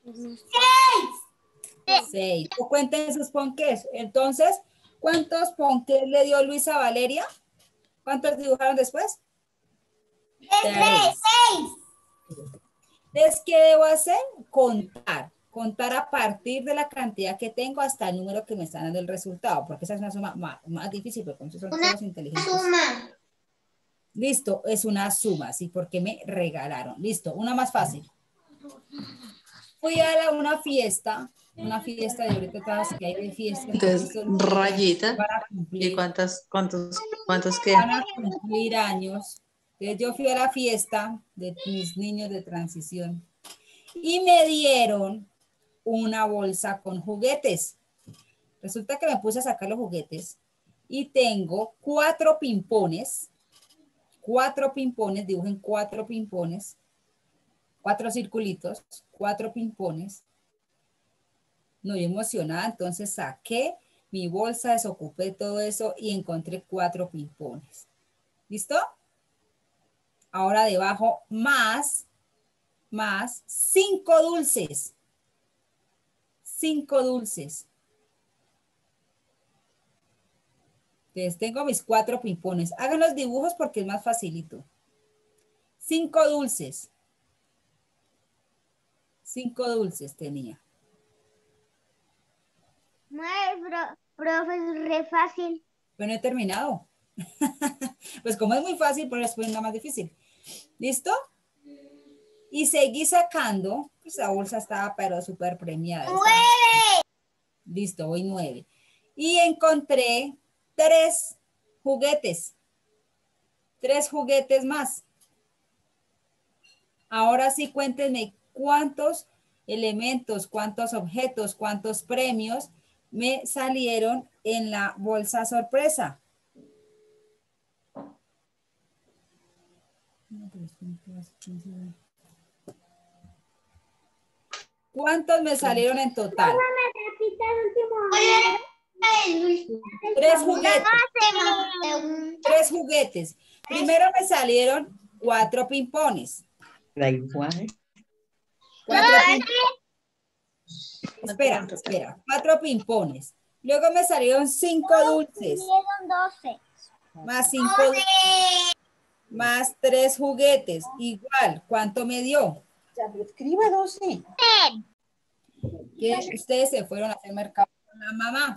Seis. Seis. O cuenten sus ponques. Entonces, ¿cuántos ponques le dio Luisa a Valeria? ¿Cuántos dibujaron después? Tres, tres, seis. Entonces, ¿qué debo hacer? Contar. Contar a partir de la cantidad que tengo hasta el número que me está dando el resultado. Porque esa es una suma más, más difícil, porque muchos son Una todos inteligentes. suma. Listo, es una suma, sí, porque me regalaron. Listo, una más fácil. Fui a la- una fiesta, una fiesta de ahorita todas que hay de fiesta. Entonces, rayita. Para ¿Y cumplir, cuántas, cuántos, cuántos van quedan? a cumplir años. Entonces yo fui a la fiesta de mis niños de transición y me dieron una bolsa con juguetes. Resulta que me puse a sacar los juguetes y tengo cuatro pimpones, cuatro pimpones, dibujen cuatro pimpones, cuatro circulitos, cuatro pimpones. No, yo emocionada, entonces saqué mi bolsa, desocupé todo eso y encontré cuatro pimpones. ¿Listo? Ahora debajo más, más cinco dulces. Cinco dulces. Entonces tengo mis cuatro pimpones. Hagan los dibujos porque es más facilito. Cinco dulces. Cinco dulces tenía. Maestro, profe, es re fácil. Pero no he terminado. Pues como es muy fácil, pues después nada más difícil. ¿Listo? Y seguí sacando. Pues la bolsa estaba pero súper premiada. ¡Nueve! Listo, voy nueve. Y encontré tres juguetes. Tres juguetes más. Ahora sí cuéntenme cuántos elementos, cuántos objetos, cuántos premios me salieron en la bolsa sorpresa. ¿Cuántos me salieron en total? Tres juguetes. Tres juguetes. Primero me salieron cuatro pimpones. Da igual. Cuatro pimpones. Espera, espera. Cuatro pimpones. Luego me salieron cinco dulces. doce. Más cinco dulces. Más tres juguetes. Igual. ¿Cuánto me dio? Escriba doce. Que ustedes se fueron a hacer mercado con la mamá.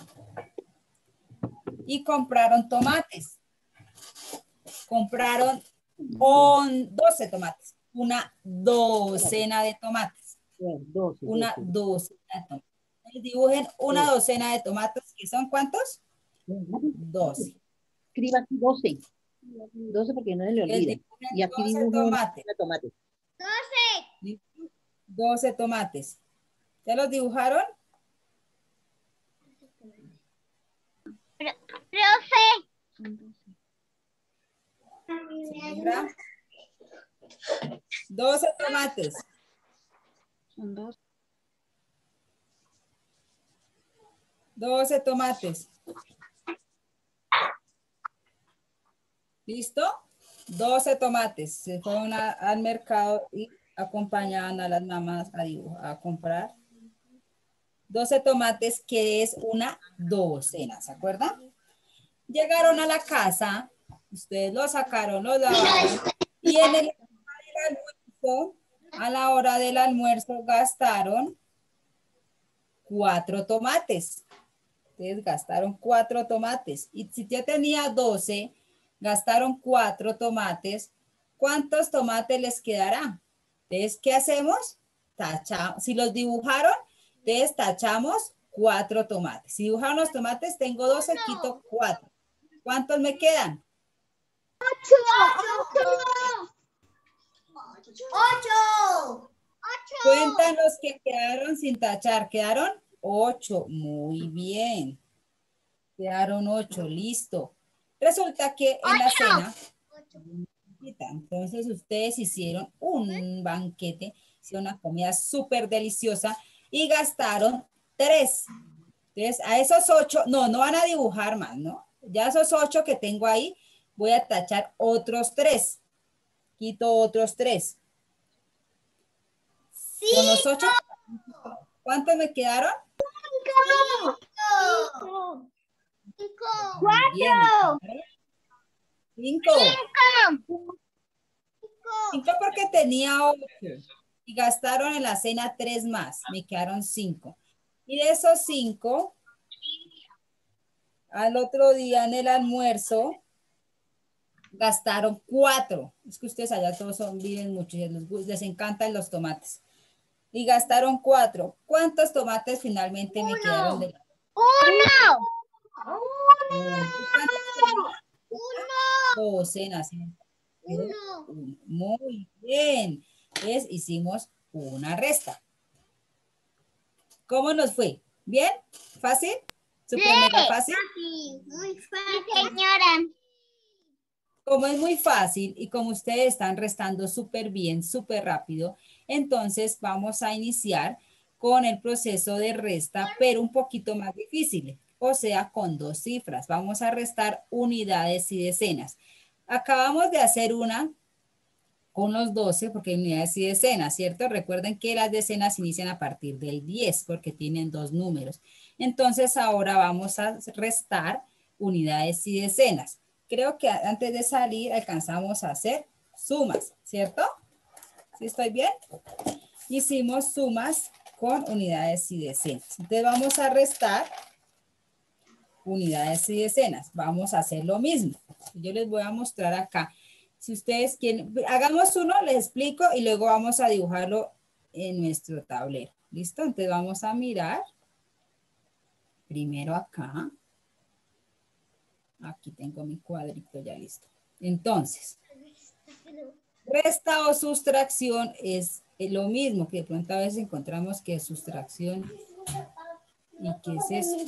Y compraron tomates. Compraron on, doce tomates. Una docena de tomates. Una docena de tomates. Dibujen una docena de tomates. ¿Que son cuántos? doce. Escriba aquí doce. doce porque no se le olvida. Y aquí dibujo tomates. tomate. doce. doce tomates. ¿Ya los dibujaron? Profe. Sandra. doce tomates. Son dos. doce tomates. ¿Listo? doce tomates. Se fueron a- al mercado y acompañaban a las mamás a, dibujar, a comprar. doce tomates, que es una docena, ¿se acuerdan? Llegaron a la casa, ustedes lo sacaron, lo lavaron y en el almuerzo, a la hora del almuerzo gastaron cuatro tomates. Ustedes gastaron cuatro tomates. Y si yo tenía doce, gastaron cuatro tomates. ¿Cuántos tomates les quedará? Entonces, ¿qué hacemos? Tachamos. Si los dibujaron, entonces tachamos cuatro tomates. Si dibujaron los tomates, tengo doce, quito cuatro. ¿Cuántos me quedan? Ocho. Cuentan los que quedaron sin tachar. ¿Quedaron? Ocho. Muy bien. Quedaron ocho. Listo. Resulta que en la cena, entonces ustedes hicieron un banquete, hicieron una comida súper deliciosa y gastaron tres. Entonces a esos ocho, no, no van a dibujar más, ¿no? Ya esos ocho que tengo ahí, voy a tachar otros tres. Quito otros tres. Con los ocho, ¿cuántos me quedaron? Cinco. Cinco. Bien, Cinco. Cinco porque tenía ocho. Y gastaron en la cena tres más. Me quedaron cinco. Y de esos cinco, al otro día en el almuerzo, gastaron cuatro. Es que ustedes allá todos son, viven mucho y les, les encantan los tomates. Y gastaron cuatro. ¿Cuántos tomates finalmente me quedaron? De... Uno. Uno. Docenas. Uno. Muy bien. Entonces hicimos una resta. ¿Cómo nos fue? ¿Bien? ¿Fácil? ¿Súper mega fácil? Muy fácil, señora. Como es muy fácil y como ustedes están restando súper bien, súper rápido, entonces vamos a iniciar con el proceso de resta, pero un poquito más difícil, o sea, con dos cifras. Vamos a restar unidades y decenas. Acabamos de hacer una con los doce, porque hay unidades y decenas, ¿cierto? Recuerden que las decenas inician a partir del diez, porque tienen dos números. Entonces ahora vamos a restar unidades y decenas. Creo que antes de salir alcanzamos a hacer sumas, ¿cierto? ¿Sí estoy bien? Hicimos sumas con unidades y decenas. Entonces vamos a restar unidades y decenas. Vamos a hacer lo mismo. Yo les voy a mostrar acá. Si ustedes quieren, hagamos uno, les explico y luego vamos a dibujarlo en nuestro tablero. ¿Listo? Entonces vamos a mirar. Primero acá. Aquí tengo mi cuadrito ya listo. Entonces, resta o sustracción es lo mismo, que de pronto a veces encontramos que es sustracción. ¿Y qué es eso?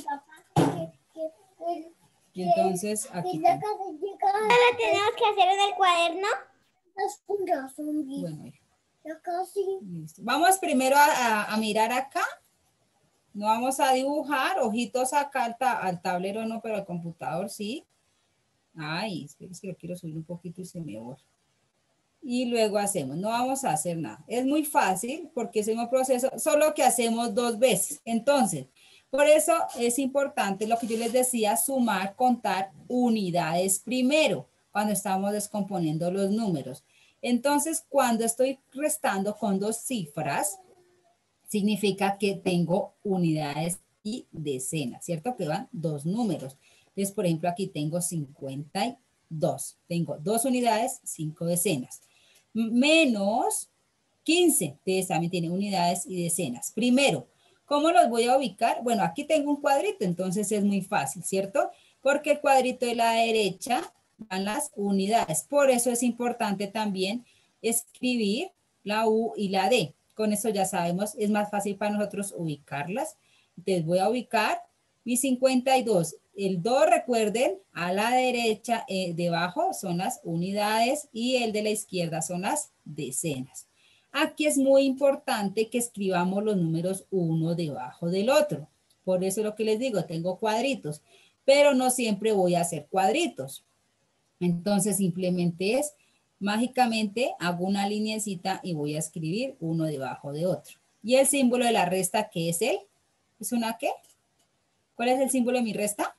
Y entonces aquí tengo. ¿Lo tenemos que hacer en el cuaderno? Bueno, listo. Vamos primero a, a, a mirar acá. No vamos a dibujar, ojitos acá al, ta, al tablero no, pero al computador sí. Ay, espera, es que lo quiero subir un poquito y se me borra. Y luego hacemos, no vamos a hacer nada. Es muy fácil porque es un proceso, solo que hacemos dos veces. Entonces, por eso es importante lo que yo les decía, sumar, contar unidades primero, cuando estamos descomponiendo los números. Entonces, cuando estoy restando con dos cifras, significa que tengo unidades y decenas, ¿cierto? Que van dos números. Entonces, por ejemplo, aquí tengo cincuenta y dos. Tengo dos unidades, cinco decenas. Menos quince. Entonces, también tiene unidades y decenas. Primero, ¿cómo los voy a ubicar? Bueno, aquí tengo un cuadrito, entonces es muy fácil, ¿cierto? Porque el cuadrito de la derecha van las unidades. Por eso es importante también escribir la U y la D. Con eso ya sabemos, es más fácil para nosotros ubicarlas. Entonces voy a ubicar mi cincuenta y dos. El dos, recuerden, a la derecha, eh, debajo son las unidades y el de la izquierda son las decenas. Aquí es muy importante que escribamos los números uno debajo del otro. Por eso es lo que les digo, tengo cuadritos, pero no siempre voy a hacer cuadritos. Entonces simplemente es, mágicamente hago una lineecita y voy a escribir uno debajo de otro. Y el símbolo de la resta, ¿qué es él? ¿Es una qué? ¿Cuál es el símbolo de mi resta?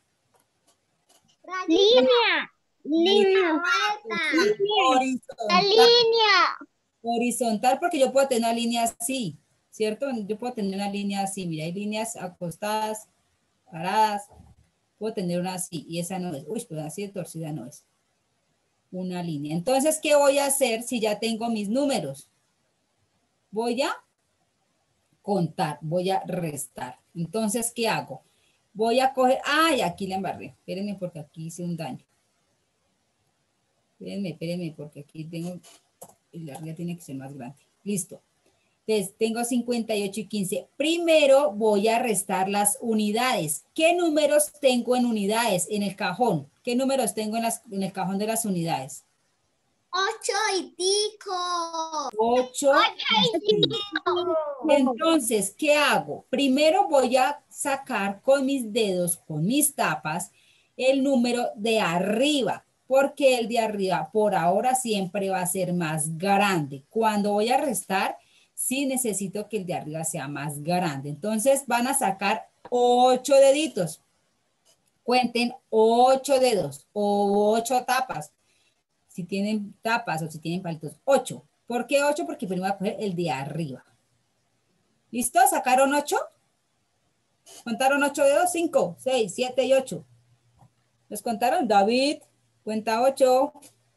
Línea. Línea. Horizontal. La línea. Horizontal, porque yo puedo tener una línea así, ¿cierto? Yo puedo tener una línea así, mira, hay líneas acostadas, paradas, puedo tener una así, y esa no es, uy, pero así de torcida no es. Una línea. Entonces, ¿qué voy a hacer si ya tengo mis números? Voy a contar, voy a restar. Entonces, ¿qué hago? Voy a coger, ay, aquí la embarré. Espérenme porque aquí hice un daño. Espérenme, espérenme porque aquí tengo, la arriba tiene que ser más grande. Listo. Entonces, tengo cincuenta y ocho y quince. Primero voy a restar las unidades. ¿Qué números tengo en unidades en el cajón? ¿Qué números tengo en, las, en el cajón de las unidades? Ocho y pico. Ocho y pico. Entonces, ¿qué hago? Primero voy a sacar con mis dedos, con mis tapas, el número de arriba, porque el de arriba por ahora siempre va a ser más grande. Cuando voy a restar, sí necesito que el de arriba sea más grande. Entonces, van a sacar ocho deditos. Cuenten ocho dedos o ocho tapas. Si tienen tapas o si tienen palitos, ocho. ¿Por qué ocho? Porque primero voy a coger el de arriba. ¿Listo? ¿Sacaron ocho? ¿Contaron ocho dedos? cinco, seis, siete y ocho. ¿Los contaron? David, cuenta ocho.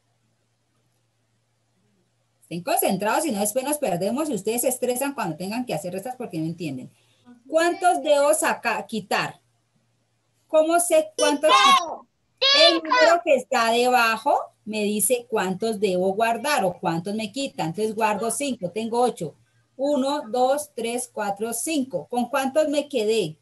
Estén concentrados, si no después nos perdemos y ustedes se estresan cuando tengan que hacer restas porque no entienden. ¿Cuántos debo sacar, quitar? ¿Cómo sé cuántos? El número que está debajo me dice cuántos debo guardar o cuántos me quitan. Entonces guardo cinco, tengo ocho. uno, dos, tres, cuatro, cinco. ¿Con cuántos me quedé?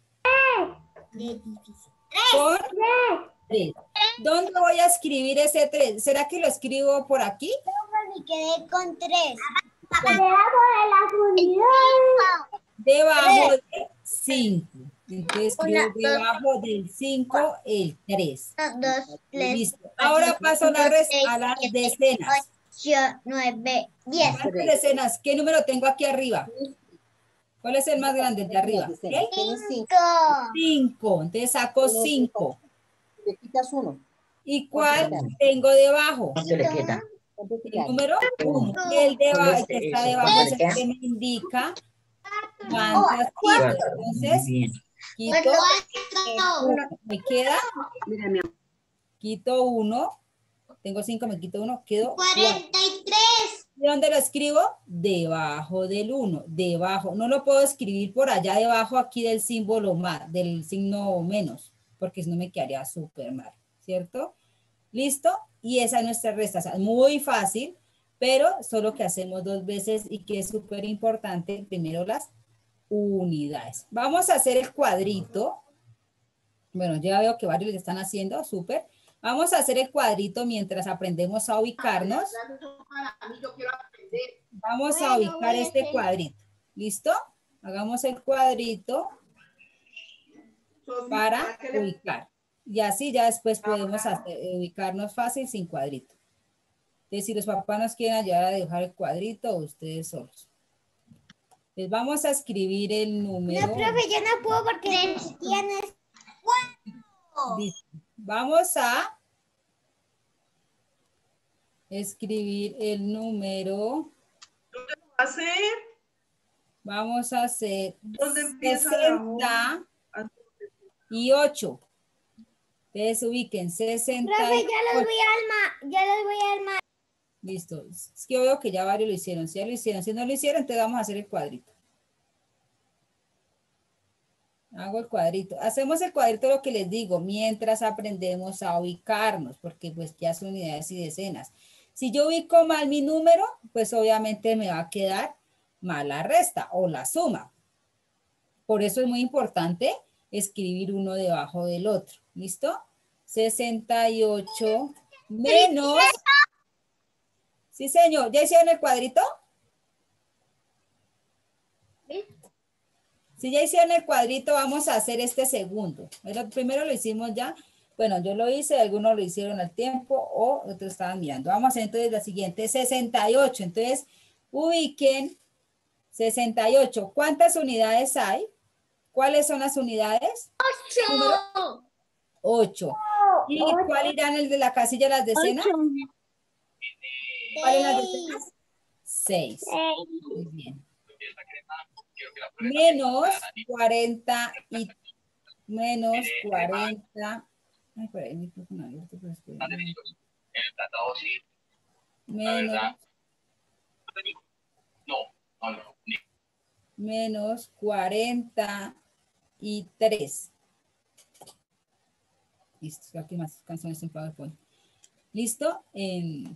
Con tres. ¿Dónde voy a escribir ese tres? ¿Será que lo escribo por aquí? Me quedé con tres. Debajo de las unidades. Debajo de cinco. Entonces escribo Una, debajo del cinco el tres. Dos, tres. Listo. Ahora paso la res a las decenas. ocho, nueve, diez. ¿Cuántas decenas? ¿Qué número tengo aquí arriba? ¿Cuál es el más grande, el de arriba? ¿El? Cinco. cinco. Entonces saco cinco. Le quitas uno. ¿Y cuál tengo debajo? ¿Cuánto le queda? El número uno. Y el debajo, el que está debajo es el que me indica cuántas quito. Entonces, quito uno. Me queda, Mira, mi amor. quito uno. Tengo cinco, me quito uno, quedo cuatro. cuarenta y tres. ¿Y dónde lo escribo? Debajo del uno. Debajo. No lo puedo escribir por allá debajo aquí del símbolo más, del signo menos, porque si no me quedaría súper mal, ¿cierto? ¿Listo? Y esa es nuestra resta. O sea, muy fácil, pero solo que hacemos dos veces y que es súper importante, primero las unidades. Vamos a hacer el cuadrito. Bueno, ya veo que varios lo están haciendo, súper. Vamos a hacer el cuadrito mientras aprendemos a ubicarnos. Vamos a ubicar este cuadrito. ¿Listo? Hagamos el cuadrito para ubicar. Y así ya después podemos hacer, ubicarnos fácil sin cuadrito. Entonces, si los papás nos quieren ayudar a dibujar el cuadrito, ustedes solos. Les vamos a escribir el número. No, profe, yo no puedo porque tienes cuatro. Listo. Vamos a escribir el número. ¿Dónde lo va a hacer? Vamos a hacer ¿Dónde empieza sesenta y ocho. Ustedes ubiquen sesenta. Profe, ya los voy a armar, ya los voy a armar. Listo. Es que yo veo que ya varios lo hicieron. Si ya lo hicieron, si no lo hicieron, entonces vamos a hacer el cuadrito. Hago el cuadrito. Hacemos el cuadrito lo que les digo, mientras aprendemos a ubicarnos, porque pues ya son unidades y decenas. Si yo ubico mal mi número, pues obviamente me va a quedar mal la resta o la suma. Por eso es muy importante escribir uno debajo del otro. ¿Listo? sesenta y ocho menos... Sí, señor. ¿Ya hicieron el cuadrito? Si ya hicieron el cuadrito, vamos a hacer este segundo. El primero lo hicimos ya. Bueno, yo lo hice, algunos lo hicieron al tiempo o otros estaban mirando. Vamos a hacer entonces la siguiente, sesenta y ocho. Entonces, ubiquen sesenta y ocho. ¿Cuántas unidades hay? ¿Cuáles son las unidades? Ocho. ocho. ¿Y cuál irán el de la casilla de las decenas? ¿Cuáles las decenas? seis. Muy bien. Menos cuarenta y menos cuarenta. Ay, por ahí el micrófono abierto, pero espera. Menos. Menos cuarenta y tres. Listo, aquí más canciones en PowerPoint. ¿Listo? En,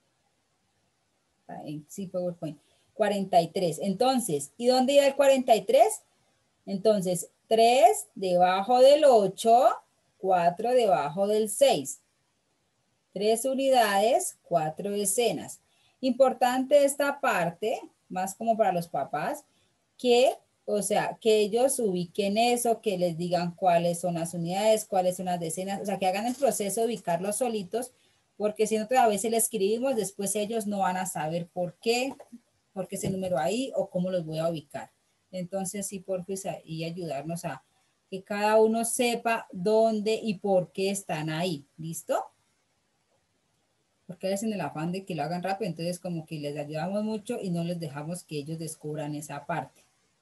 en sí, PowerPoint. cuarenta y tres. Entonces, ¿y dónde irá el cuarenta y tres? Entonces, tres debajo del ocho, cuatro debajo del seis. tres unidades, cuatro decenas. Importante esta parte, más como para los papás, que, o sea, que ellos ubiquen eso, que les digan cuáles son las unidades, cuáles son las decenas, o sea, que hagan el proceso de ubicarlos solitos, porque si no, a veces le escribimos, después ellos no van a saber por qué, por qué ese número ahí o cómo los voy a ubicar. Entonces, sí, por favor, y ayudarnos a que cada uno sepa dónde y por qué están ahí. ¿Listo? Porque es en el afán de que lo hagan rápido, entonces como que les ayudamos mucho y no les dejamos que ellos descubran esa parte.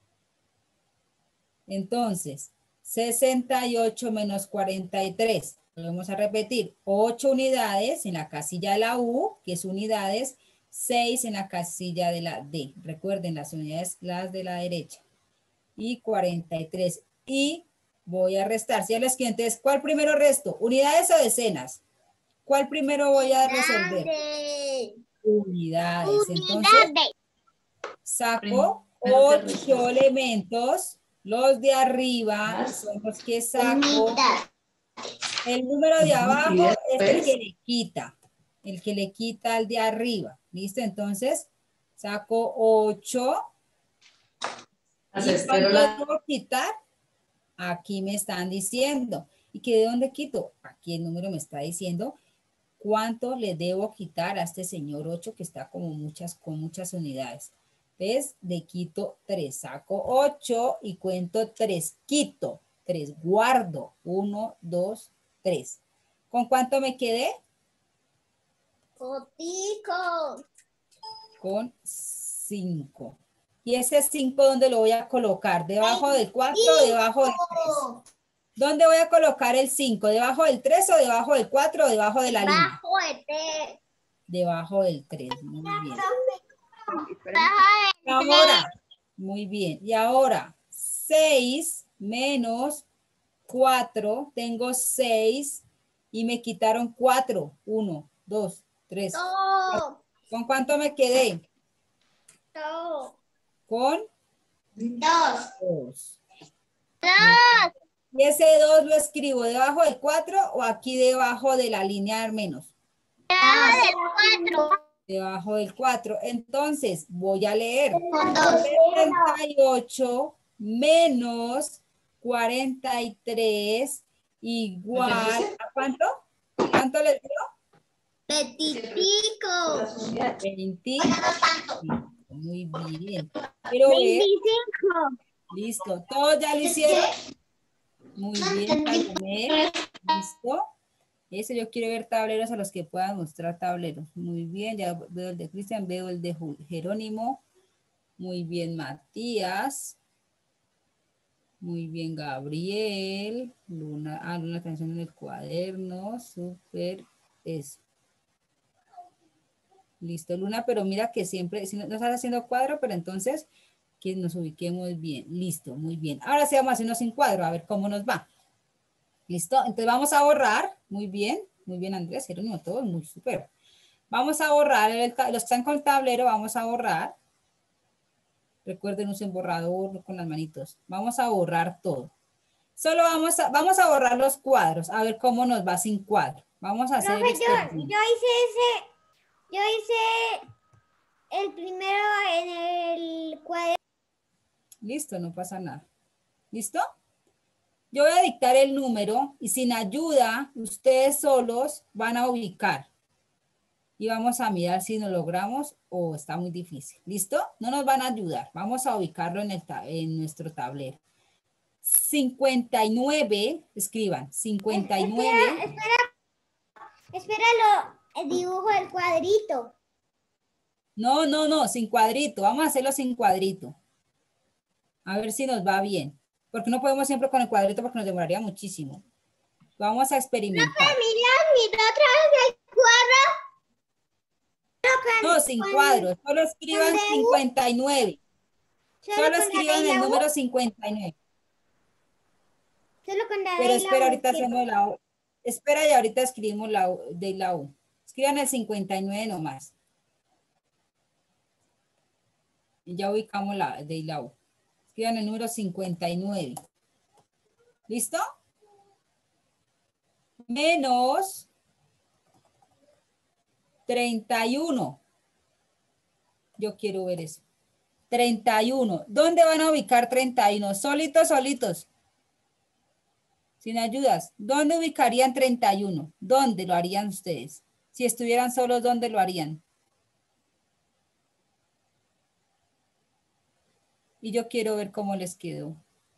Entonces, sesenta y ocho menos cuarenta y tres. Vamos a repetir, ocho unidades en la casilla de la U, que es unidades, seis en la casilla de la D. Recuerden, las unidades, las de la derecha. Y cuarenta y tres. Y voy a restar. Si a los clientes, ¿cuál primero resto? ¿Unidades o decenas? ¿Cuál primero voy a resolver? Unidades. Entonces, saco ocho elementos. Los de arriba son los que saco. El número de abajo es el que le quita. El que le quita al de arriba. ¿Listo? Entonces, saco ocho. ¿Y cuánto debo quitar? Aquí me están diciendo. ¿Y que de dónde quito? Aquí el número me está diciendo cuánto le debo quitar a este señor ocho que está como muchas, con muchas unidades. ¿Ves? Le quito tres. Saco ocho y cuento tres. Quito tres. Guardo. uno, dos, tres. ¿Con cuánto me quedé? Fotico. Con cinco. ¿Y ese cinco dónde lo voy a colocar? ¿Debajo del cuatro o debajo del tres? ¿Dónde voy a colocar el cinco? ¿Debajo del tres o debajo del cuatro o debajo de la línea? Bajo de tres. Debajo del tres. Muy bien. Esperemos. Ahora, muy bien. Y ahora, seis menos cuatro. Tengo seis y me quitaron cuatro. uno, dos, tres. Todo. ¿Con cuánto me quedé? Todo. Con Dos. dos. Dos. ¿Y ese dos lo escribo debajo del cuatro o aquí debajo de la línea al menos? Debajo del cuatro. Debajo del cuatro. Entonces, voy a leer. Con dos. setenta y ocho menos cuarenta y tres igual ¿a cuánto? ¿Cuánto le dio? Veinticinco. veinte. Muy bien. Quiero ver. Veinticinco. Listo. ¿Todos ya lo hicieron? Muy bien, Salomé. ¿Listo? Eso yo quiero ver tableros a los que puedan mostrar tableros. Muy bien, ya veo el de Cristian, veo el de Jerónimo. Muy bien, Matías. Muy bien, Gabriel. Luna, ah, Luna, atención en el cuaderno. Súper. Eso. Listo, Luna, pero mira que siempre, si no, no estás haciendo cuadro, pero entonces que nos ubiquemos bien. Listo, muy bien. Ahora sí vamos a hacernos sin cuadro, a ver cómo nos va. ¿Listo? Entonces vamos a borrar. Muy bien. Muy bien, Andrés. Jerónimo, todo muy súper. Vamos a borrar. El, los que están con el tablero, vamos a borrar. Recuerden, usen borrador con las manitos. Vamos a borrar todo. Solo vamos a, vamos a borrar los cuadros. A ver cómo nos va sin cuadro. Vamos a hacer el Profe, yo, experimento. yo hice ese, yo hice el primero en el cuaderno. Listo, no pasa nada. ¿Listo? Yo voy a dictar el número y sin ayuda, ustedes solos van a ubicar. Y vamos a mirar si nos logramos o está muy difícil. ¿Listo? No nos van a ayudar. Vamos a ubicarlo en, el en nuestro tablero. cincuenta y nueve, escriban, cincuenta y nueve. Espera, espera, espéralo, el dibujo del cuadrito. No, no, no, sin cuadrito. Vamos a hacerlo sin cuadrito. A ver si nos va bien. Porque no podemos siempre con el cuadrito porque nos demoraría muchísimo. Vamos a experimentar. No, mira, mira otra vez el cuadro. No, sin cuadro. Solo escriban cincuenta y nueve. Solo escriban el número cincuenta y nueve. Solo con la Pero de la espera, U, ahorita ¿cierto? hacemos la U. Espera y ahorita escribimos la U, de la U. Escriban el cincuenta y nueve nomás. Y ya ubicamos la de la U. Escriban el número cincuenta y nueve. ¿Listo? Menos treinta y uno. Yo quiero ver eso. treinta y uno. ¿Dónde van a ubicar treinta y uno? Solitos, solitos. Sin ayudas. ¿Dónde ubicarían treinta y uno? ¿Dónde lo harían ustedes? Si estuvieran solos, ¿dónde lo harían? Y yo quiero ver cómo les quedó.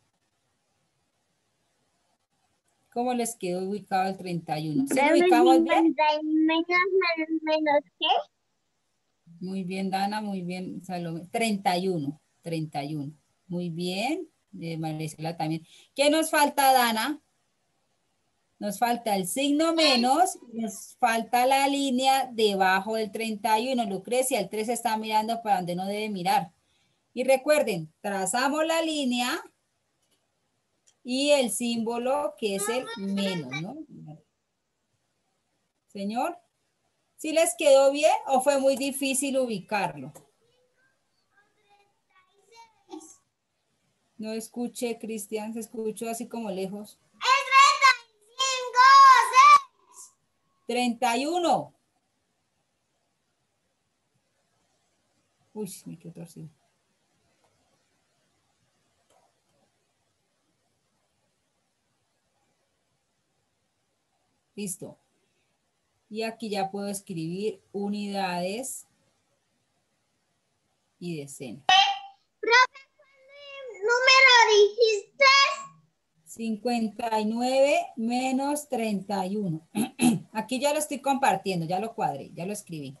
¿Cómo les quedó ubicado el treinta y uno? ¿Sí lo ubicamos bien? Menos, menos, menos, ¿qué? Muy bien, Dana, muy bien, Salomé. treinta y uno, treinta y uno. Muy bien, eh, Marisela también. ¿Qué nos falta, Dana? Nos falta el signo menos, nos falta la línea debajo del treinta y uno. Lucrecia, el tres está mirando para donde no debe mirar. Y recuerden, trazamos la línea y el símbolo que es el menos, ¿no? Señor, ¿sí les quedó bien o fue muy difícil ubicarlo? No escuché, Cristian, se escuchó así como lejos. treinta y uno. Uy, me quedó torcido. Listo. Y aquí ya puedo escribir unidades y decenas. Profe, ¿cuál número dijiste? cincuenta y nueve menos treinta y uno. Aquí ya lo estoy compartiendo, ya lo cuadré, ya lo escribí.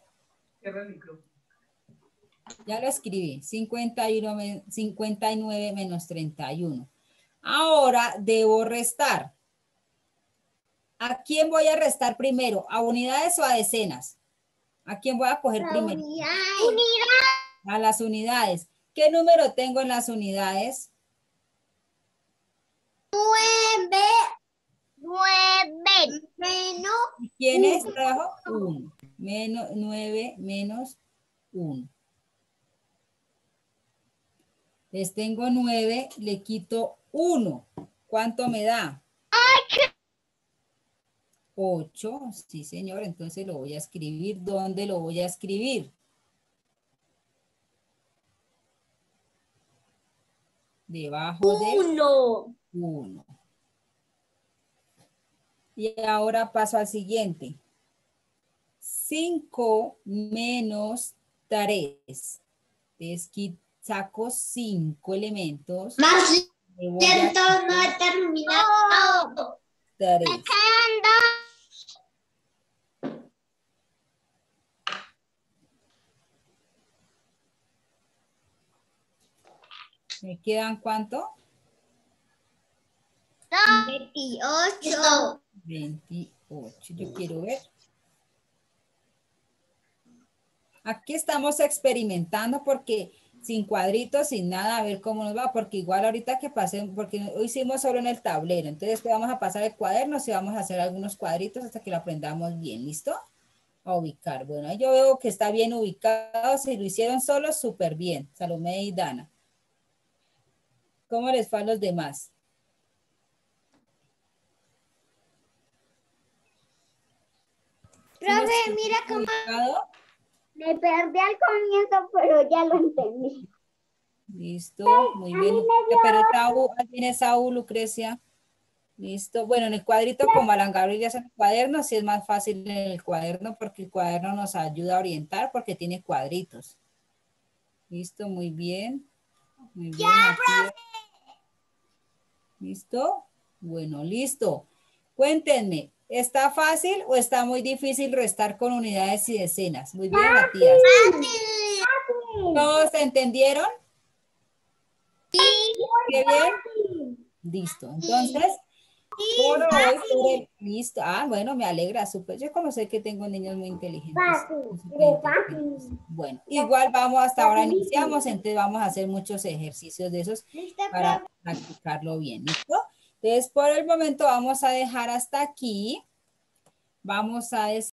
Ya lo escribí, cincuenta y uno, cincuenta y nueve menos treinta y uno. Ahora debo restar. ¿A quién voy a restar primero? ¿A unidades o a decenas? ¿A quién voy a coger primero? Unidad. A las unidades. ¿Qué número tengo en las unidades? Nueve. Nueve. Menos. ¿Y quién es trabajo? uno. Menos nueve menos uno. Les tengo nueve, le quito uno. ¿Cuánto me da? ocho. Sí, señor. Entonces lo voy a escribir. ¿Dónde lo voy a escribir? Debajo de Uno. uno. Y ahora paso al siguiente. cinco menos tres. Entonces saco cinco elementos. Más Le voy a lento no he terminado. tres. ¿Me quedan cuánto? Veintiocho. veintiocho. Yo quiero ver. Aquí estamos experimentando porque sin cuadritos, sin nada, a ver cómo nos va, porque igual ahorita que pasemos, porque hoy hicimos solo en el tablero, entonces vamos a pasar el cuaderno y vamos a hacer algunos cuadritos hasta que lo aprendamos bien, ¿listo? A ubicar. Bueno, yo veo que está bien ubicado, si lo hicieron solos, súper bien, Salomé y Dana. ¿Cómo les fue a los demás? Profe, mira cómo ubicado? me perdí al comienzo, pero ya lo entendí. Listo, muy bien. Pero Saúl, ¿alguien es Saúl, Lucrecia? Listo. Bueno, en el cuadrito como Alan Gabriel ya hace el cuaderno, sí es más fácil en el cuaderno porque el cuaderno nos ayuda a orientar porque tiene cuadritos. Listo, muy bien. Muy bien. Aquí. ¿Listo? Bueno, listo. Cuéntenme, ¿está fácil o está muy difícil restar con unidades y decenas? Muy bien, Matías. ¿Todos entendieron? Sí. ¿Qué bien? Listo. Entonces, por hoy, por el- listo. Ah, bueno, me alegra, súper. Yo como sé que tengo niños muy inteligentes. Súper inteligentes. Bueno, igual vamos, hasta ahora iniciamos, entonces vamos a hacer muchos ejercicios de esos para practicarlo bien. ¿Listo? Entonces, por el momento vamos a dejar hasta aquí. Vamos a